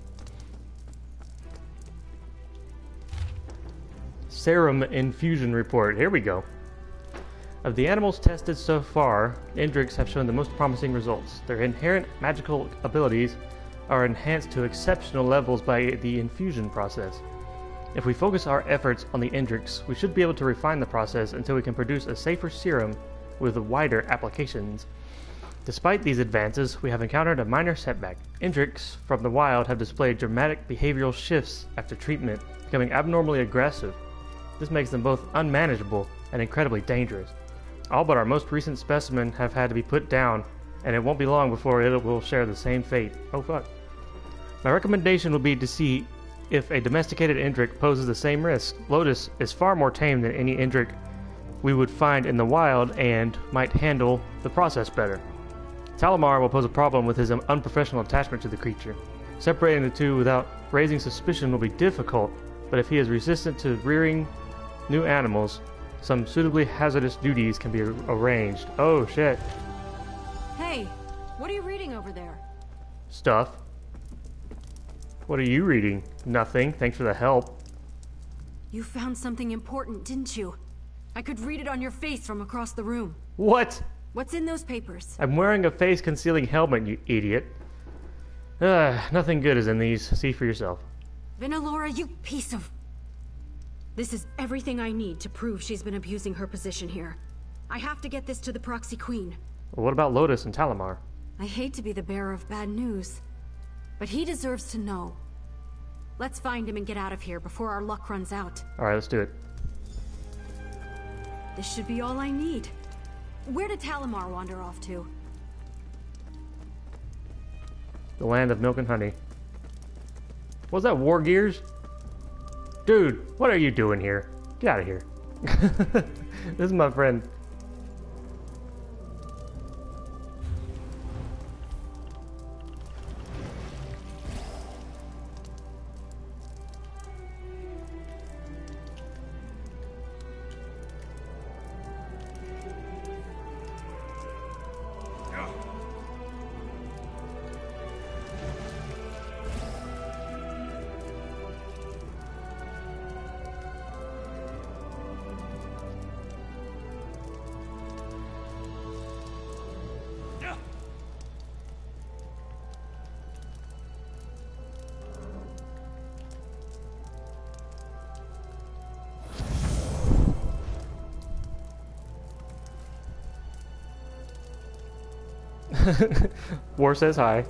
Serum infusion report. Here we go. Of the animals tested so far, Daedrics have shown the most promising results. Their inherent magical abilities are enhanced to exceptional levels by the infusion process. If we focus our efforts on the Daedrics, we should be able to refine the process until we can produce a safer serum with wider applications. Despite these advances, we have encountered a minor setback. Daedrics from the wild have displayed dramatic behavioral shifts after treatment, becoming abnormally aggressive. This makes them both unmanageable and incredibly dangerous. All but our most recent specimen have had to be put down, and it won't be long before it will share the same fate. Oh fuck. My recommendation would be to see if a domesticated Daedric poses the same risk. Lotus is far more tame than any Daedric we would find in the wild and might handle the process better. Talamar will pose a problem with his unprofessional attachment to the creature. Separating the two without raising suspicion will be difficult, but if he is resistant to rearing new animals, some suitably hazardous duties can be arranged. Oh shit. Hey, what are you reading over there? Stuff. What are you reading? Nothing. Thanks for the help. You found something important, didn't you? I could read it on your face from across the room. What? What's in those papers? I'm wearing a face-concealing helmet, you idiot. Ugh, nothing good is in these. See for yourself. Vinalora, you piece of... This is everything I need to prove she's been abusing her position here. I have to get this to the Proxy Queen. Well, what about Lotus and Talamar? I hate to be the bearer of bad news, but he deserves to know. Let's find him and get out of here before our luck runs out. Alright, let's do it. This should be all I need. Where did Talamar wander off to? The land of milk and honey. Was that War Gears? Dude, what are you doing here? Get out of here. This is my friend. War says hi.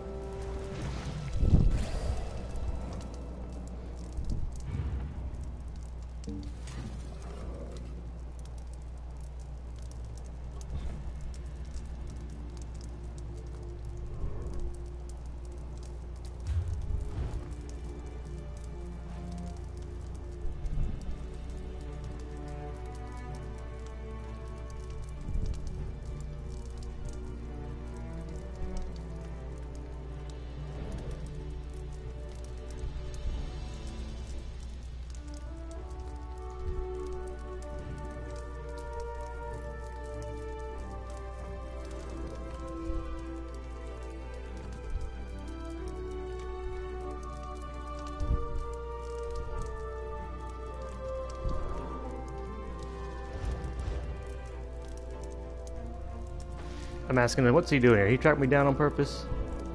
I'm asking him, what's he doing here? He tracked me down on purpose?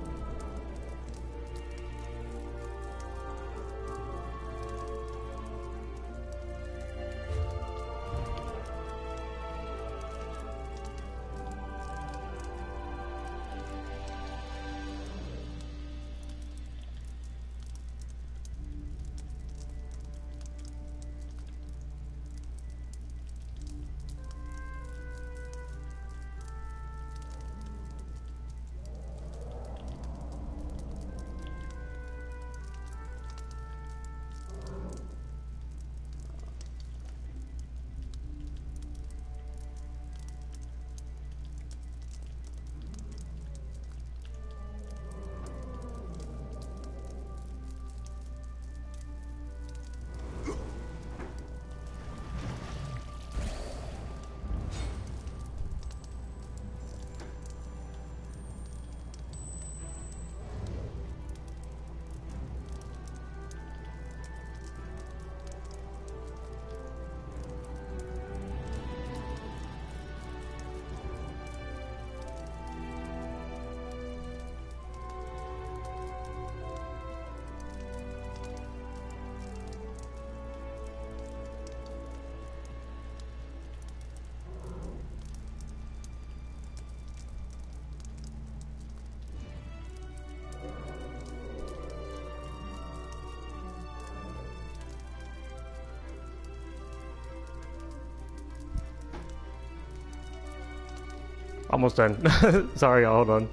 Almost done. Sorry, hold on.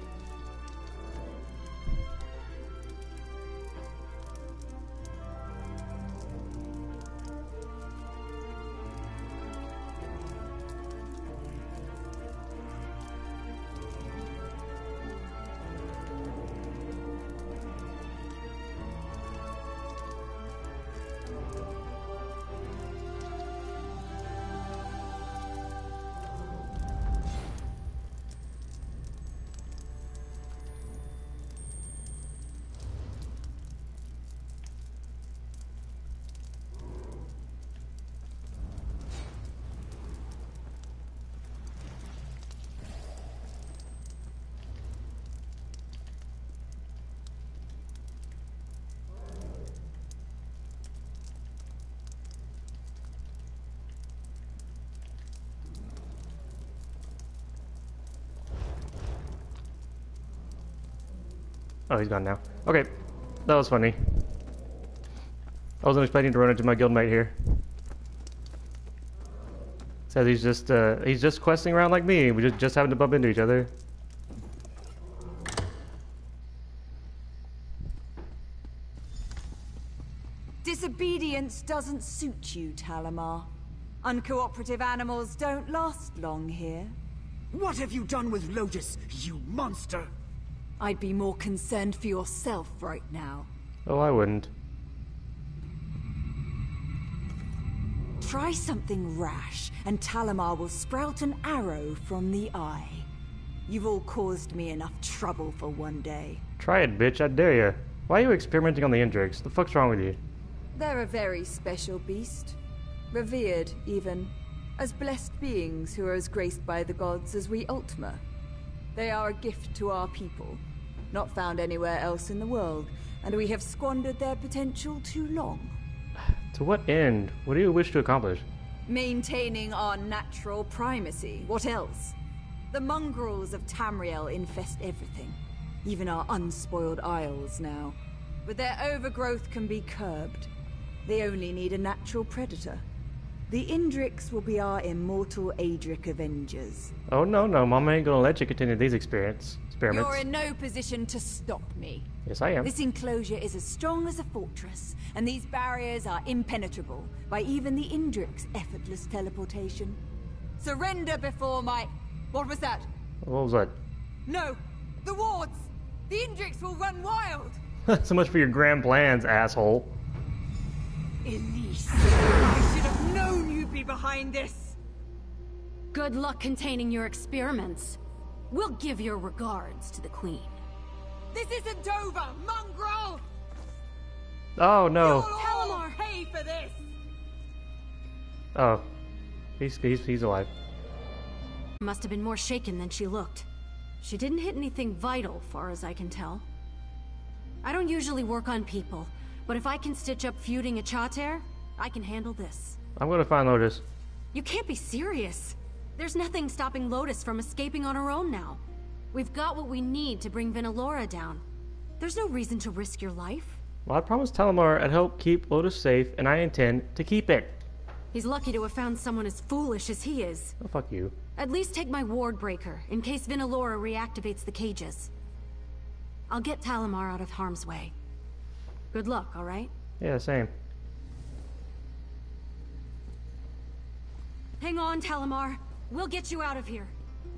Oh, he's gone now. Okay, that was funny. I wasn't expecting to run into my guildmate here. Says he's just uh, he's just questing around like me. We just just happened to bump into each other. Disobedience doesn't suit you, Talamar. Uncooperative animals don't last long here. What have you done with Lotus, you monster? I'd be more concerned for yourself right now. Oh, I wouldn't. Try something rash, and Talamar will sprout an arrow from the eye. You've all caused me enough trouble for one day. Try it, bitch, I dare you. Why are you experimenting on the Daedrics? The fuck's wrong with you? They're a very special beast. Revered, even. As blessed beings who are as graced by the gods as we Ultima. They are a gift to our people. Not found anywhere else in the world, and we have squandered their potential too long. To what end? What do you wish to accomplish? Maintaining our natural primacy. What else? The mongrels of Tamriel infest everything, even our unspoiled isles now. But their overgrowth can be curbed. They only need a natural predator. The Indrics will be our immortal Daedric avengers. Oh no, no, Mama ain't gonna let you continue these experience experiments. You're in no position to stop me. Yes, I am. This enclosure is as strong as a fortress, and these barriers are impenetrable by even the Indric's effortless teleportation. Surrender before my... What was that? What was that? No! The wards! The Indrics will run wild! So much for your grand plans, asshole. Elise, I should have known you'd be behind this! Good luck containing your experiments. We'll give your regards to the Queen. This isn't over, mongrel! Oh no. You'll all pay for this! Oh. He's, he's, he's alive. Must have been more shaken than she looked. She didn't hit anything vital, far as I can tell. I don't usually work on people, but if I can stitch up feuding a Chater, I can handle this. I'm gonna find Lotus. You can't be serious. There's nothing stopping Lotus from escaping on her own now. We've got what we need to bring Vinalora down. There's no reason to risk your life. Well, I promised Talamar I'd help keep Lotus safe, and I intend to keep it. He's lucky to have found someone as foolish as he is. Oh, fuck you. At least take my ward breaker, in case Vinalora reactivates the cages. I'll get Talamar out of harm's way. Good luck, alright? Yeah, same. Hang on, Talamar. We'll get you out of here.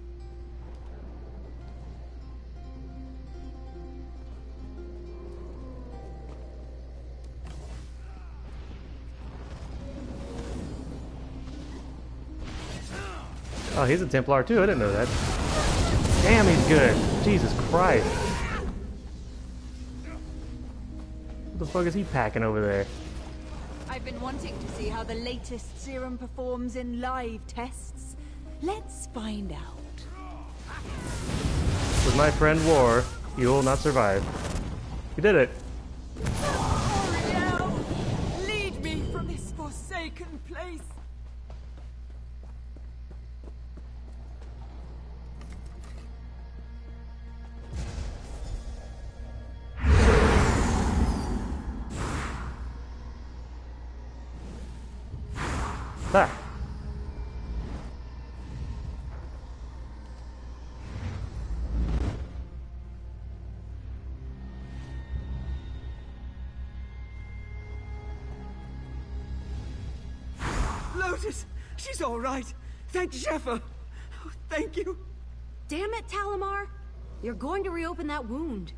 Oh, he's a Templar too. I didn't know that. Damn, he's good. Jesus Christ. What the fuck is he packing over there? I've been wanting to see how the latest serum performs in live tests. Let's find out. With my friend War, you will not survive. You did it. Ariel! Lead me from this forsaken place! Ah. Lotus! She's all right! Thank Zephyr! Oh, thank you! Damn it, Talamar! You're going to reopen that wound.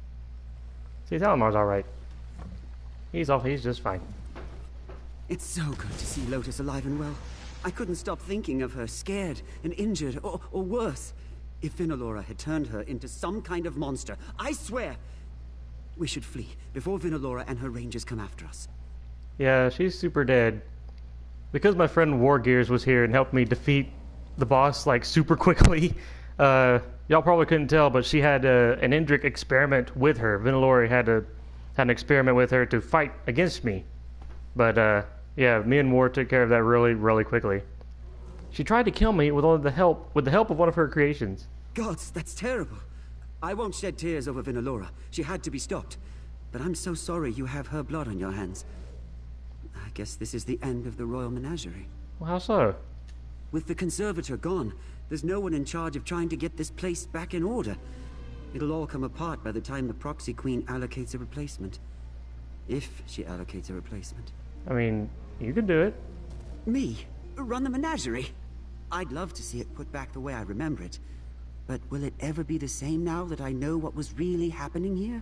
See, Talamar's alright. He's off, he's just fine. It's so good to see Lotus alive and well. I couldn't stop thinking of her, scared and injured, or, or worse. If Vinalora had turned her into some kind of monster, I swear, we should flee before Vinalora and her rangers come after us. Yeah, she's super dead. Because my friend Wargears was here and helped me defeat the boss, like, super quickly, uh, y'all probably couldn't tell, but she had uh, an Indric experiment with her. Vinalora had, a, had an experiment with her to fight against me. But, uh, yeah, me and War took care of that really, really quickly. She tried to kill me with all the help, with the help of one of her creations. Gods, that's terrible. I won't shed tears over Vinalora. She had to be stopped. But I'm so sorry you have her blood on your hands. I guess this is the end of the Royal Menagerie. Well, how so? With the Conservator gone, there's no one in charge of trying to get this place back in order. It'll all come apart by the time the Proxy Queen allocates a replacement. If she allocates a replacement. I mean, you can do it. Me? Run the menagerie? I'd love to see it put back the way I remember it. But will it ever be the same now that I know what was really happening here?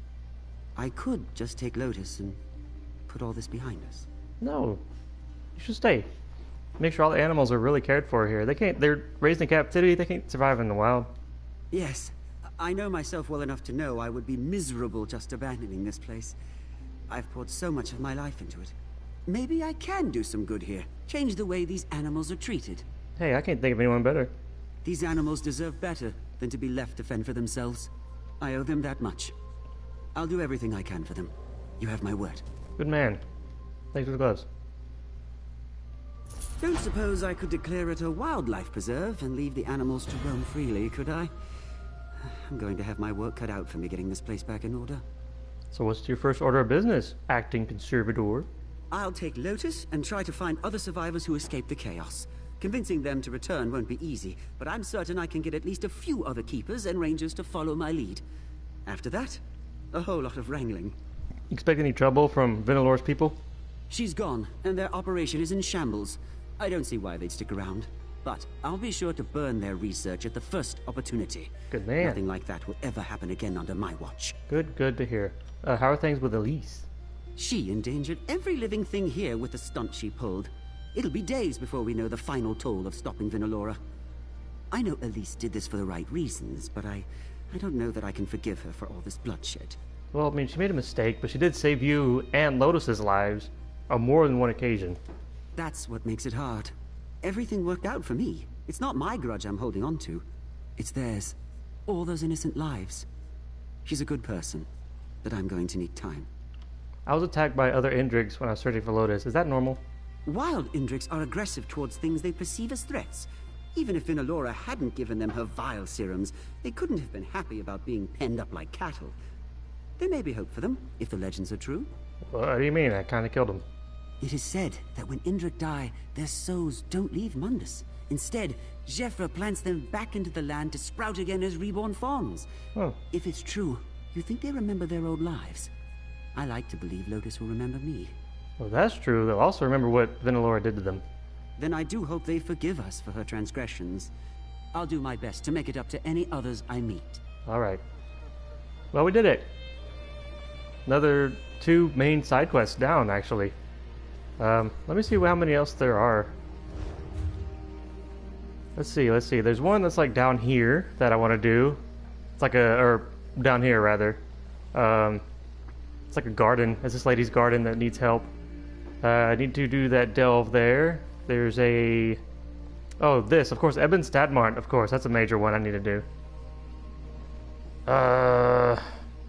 I could just take Lotus and put all this behind us. No. You should stay. Make sure all the animals are really cared for here. They can't, they're raised in captivity, they can't survive in the wild. Yes. I know myself well enough to know I would be miserable just abandoning this place. I've poured so much of my life into it. Maybe I can do some good here. Change the way these animals are treated. Hey, I can't think of anyone better. These animals deserve better than to be left to fend for themselves. I owe them that much. I'll do everything I can for them. You have my word. Good man. Thanks for the gloves. Don't suppose I could declare it a wildlife preserve and leave the animals to roam freely, could I? I'm going to have my work cut out for me getting this place back in order. So what's your first order of business, acting conservator? I'll take Lotus and try to find other survivors who escaped the chaos. Convincing them to return won't be easy, but I'm certain I can get at least a few other keepers and rangers to follow my lead. After that, a whole lot of wrangling. Expect any trouble from Venelor's people? She's gone, and their operation is in shambles. I don't see why they'd stick around. But I'll be sure to burn their research at the first opportunity. Good man. Nothing like that will ever happen again under my watch. Good, good to hear. Uh, how are things with Elise? She endangered every living thing here with the stunt she pulled. It'll be days before we know the final toll of stopping Venelora. I know Elise did this for the right reasons, but I, I don't know that I can forgive her for all this bloodshed. Well, I mean, she made a mistake, but she did save you and Lotus's lives on more than one occasion. That's what makes it hard. Everything worked out for me. It's not my grudge I'm holding on to. It's theirs. All those innocent lives. She's a good person, but I'm going to need time. I was attacked by other Indrics when I was searching for Lotus. Is that normal? Wild Indrics are aggressive towards things they perceive as threats. Even if Venelora hadn't given them her vile serums, they couldn't have been happy about being penned up like cattle. There may be hope for them, if the legends are true. What do you mean? I kind of killed him. It is said that when Indric die, their souls don't leave Mundus. Instead, Jeffra plants them back into the land to sprout again as reborn fawns. Oh. If it's true, you think they remember their old lives? I like to believe Lotus will remember me. Well, that's true. They'll also remember what Venelora did to them. Then I do hope they forgive us for her transgressions. I'll do my best to make it up to any others I meet. All right. Well, we did it. Another two main side quests down, actually. Um, let me see how many else there are. Let's see, let's see. There's one that's like down here that I want to do. It's like a, or down here rather. Um, it's like a garden. It's this lady's garden that needs help. Uh, I need to do that delve there. There's a... Oh, this, of course, Eben Stadmart, of course. That's a major one I need to do. Uh...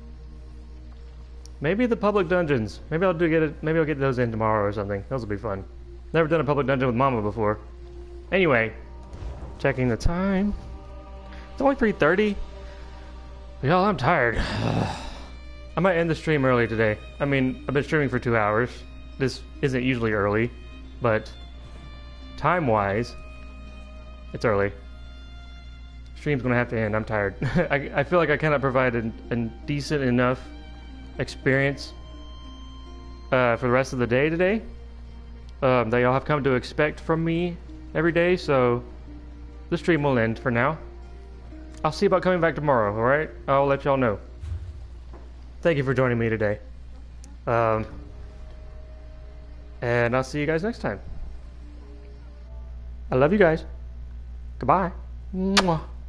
Maybe the public dungeons. Maybe I'll do get it. Maybe I'll get those in tomorrow or something. Those will be fun. Never done a public dungeon with Mama before. Anyway, checking the time. It's only three thirty. Y'all, I'm tired. I might end the stream early today. I mean, I've been streaming for two hours. This isn't usually early, but time-wise, it's early. Stream's gonna have to end. I'm tired. I, I feel like I cannot provide a, a decent enough experience uh, for the rest of the day today um, that y'all have come to expect from me every day, so the stream will end for now. I'll see about coming back tomorrow, alright? I'll let y'all know. Thank you for joining me today. Um, and I'll see you guys next time. I love you guys. Goodbye. Mwah.